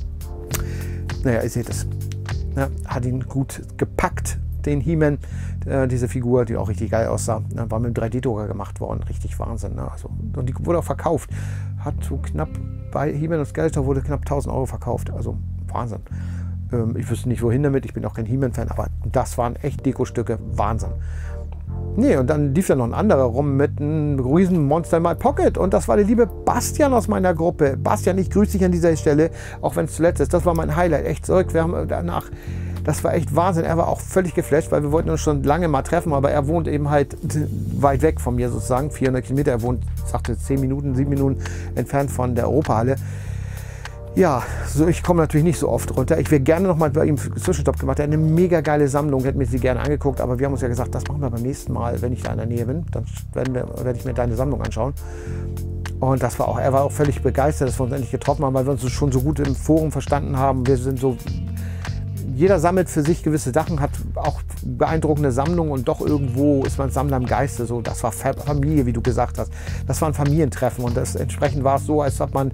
naja, ihr seht es, ne, hat ihn gut gepackt, den He-Man, diese Figur, die auch richtig geil aussah, ne, war mit dem 3D-Drucker gemacht worden, richtig Wahnsinn. Ne, also, und die wurde auch verkauft, hat so knapp, bei He-Man und Skeletor wurde knapp 1.000 € verkauft, also Wahnsinn. Ich wüsste nicht wohin damit, ich bin auch kein He-Man-Fan, aber das waren echt Dekostücke, Wahnsinn. Nee, und dann lief ja noch ein anderer rum mit einem riesen Monster in My Pocket, und das war der liebe Bastian aus meiner Gruppe. Bastian, ich grüße dich an dieser Stelle, auch wenn es zuletzt ist, das war mein Highlight, echt zurück. Wir haben danach, das war echt Wahnsinn, er war auch völlig geflasht, weil wir wollten uns schon lange mal treffen, aber er wohnt eben halt weit weg von mir sozusagen, 400 Kilometer, er wohnt, sagte 10 Minuten, 7 Minuten entfernt von der Europahalle. Ja, so, ich komme natürlich nicht so oft runter. Ich wäre gerne noch mal bei ihm einen Zwischenstopp gemacht. Er hat eine mega geile Sammlung, hätte mir sie gerne angeguckt, aber wir haben uns ja gesagt, das machen wir beim nächsten Mal, wenn ich da in der Nähe bin. Dann werde ich mir deine Sammlung anschauen. Und das war auch, er war auch völlig begeistert, dass wir uns endlich getroffen haben, weil wir uns schon so gut im Forum verstanden haben. Wir sind so, jeder sammelt für sich gewisse Sachen, hat auch beeindruckende Sammlungen, und doch irgendwo ist man Sammler im Geiste. So, das war Familie, wie du gesagt hast. Das war ein Familientreffen, und entsprechend war es so, als ob man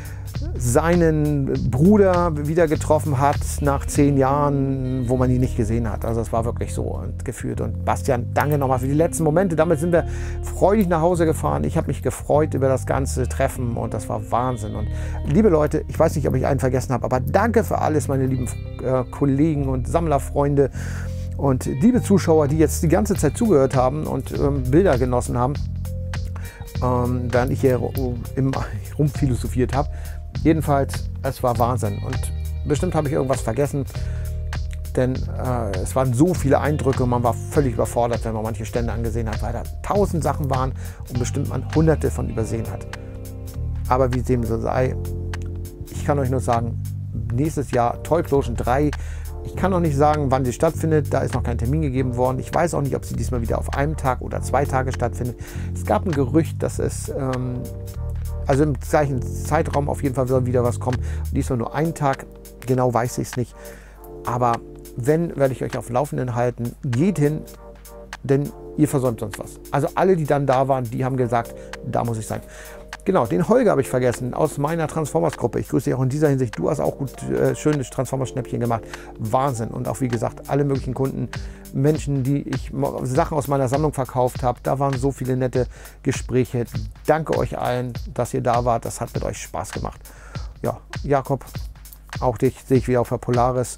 seinen Bruder wieder getroffen hat nach 10 Jahren, wo man ihn nicht gesehen hat. Also es war wirklich so gefühlt. Und Bastian, danke nochmal für die letzten Momente. Damit sind wir freudig nach Hause gefahren. Ich habe mich gefreut über das ganze Treffen, und das war Wahnsinn. Und liebe Leute, ich weiß nicht, ob ich einen vergessen habe, aber danke für alles, meine lieben Kollegen und Sammlerfreunde und liebe Zuschauer, die jetzt die ganze Zeit zugehört haben und Bilder genossen haben, während ich hier rumphilosophiert habe. Jedenfalls, es war Wahnsinn, und bestimmt habe ich irgendwas vergessen, denn es waren so viele Eindrücke und man war völlig überfordert, wenn man manche Stände angesehen hat, weil da 1000 Sachen waren und bestimmt man hunderte von übersehen hat. Aber wie dem so sei, ich kann euch nur sagen, nächstes Jahr Toyplosion 3, ich kann noch nicht sagen, wann sie stattfindet, da ist noch kein Termin gegeben worden. Ich weiß auch nicht, ob sie diesmal wieder auf einem Tag oder 2 Tage stattfindet. Es gab ein Gerücht, dass es also im gleichen Zeitraum auf jeden Fall soll wieder was kommen. Diesmal nur 1 Tag, genau weiß ich es nicht. Aber wenn, werde ich euch auf dem Laufenden halten. Geht hin, denn ihr versäumt sonst was. Also alle, die dann da waren, die haben gesagt, da muss ich sein. Genau, den Holger habe ich vergessen, aus meiner Transformers-Gruppe. Ich grüße dich auch in dieser Hinsicht. Du hast auch gut schönes Transformers-Schnäppchen gemacht. Wahnsinn. Und auch, wie gesagt, alle möglichen Kunden, Menschen, die ich Sachen aus meiner Sammlung verkauft habe. Da waren so viele nette Gespräche. Danke euch allen, dass ihr da wart. Das hat mit euch Spaß gemacht. Ja, Jakob, auch dich sehe ich wieder auf der Polaris.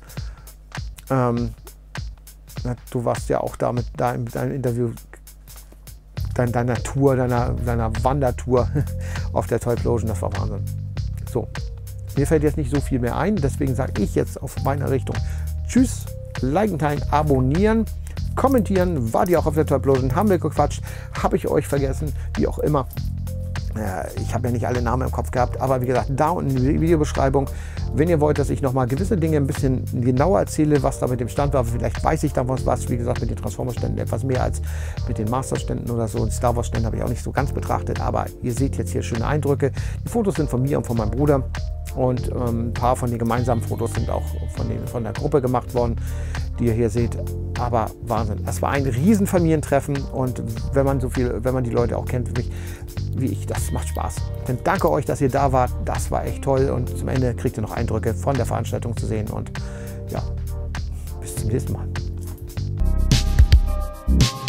Du warst ja auch da in deinem Interview, deiner Tour, deiner Wandertour auf der Toyplosion, das war Wahnsinn. So, mir fällt jetzt nicht so viel mehr ein, deswegen sage ich jetzt auf meiner Richtung tschüss, liken, teilen, abonnieren, kommentieren. Wart ihr auch auf der Toyplosion? Haben wir gequatscht? Habe ich euch vergessen? Wie auch immer. Ich habe ja nicht alle Namen im Kopf gehabt, aber wie gesagt, da unten in die Videobeschreibung, wenn ihr wollt, dass ich nochmal gewisse Dinge ein bisschen genauer erzähle, was da mit dem Stand war, vielleicht weiß ich da was, wie gesagt, mit den Transformers-Ständen etwas mehr als mit den Master-Ständen oder so. Und Star Wars-Ständen habe ich auch nicht so ganz betrachtet, aber ihr seht jetzt hier schöne Eindrücke. Die Fotos sind von mir und von meinem Bruder, und ein paar von den gemeinsamen Fotos sind auch von der Gruppe gemacht worden, die ihr hier seht. Aber Wahnsinn, es war ein Riesenfamilientreffen, und wenn man die Leute auch kennt wie ich, das macht Spaß. Dann danke euch, dass ihr da wart, das war echt toll, und zum Ende kriegt ihr noch Eindrücke von der Veranstaltung zu sehen, und ja, bis zum nächsten Mal.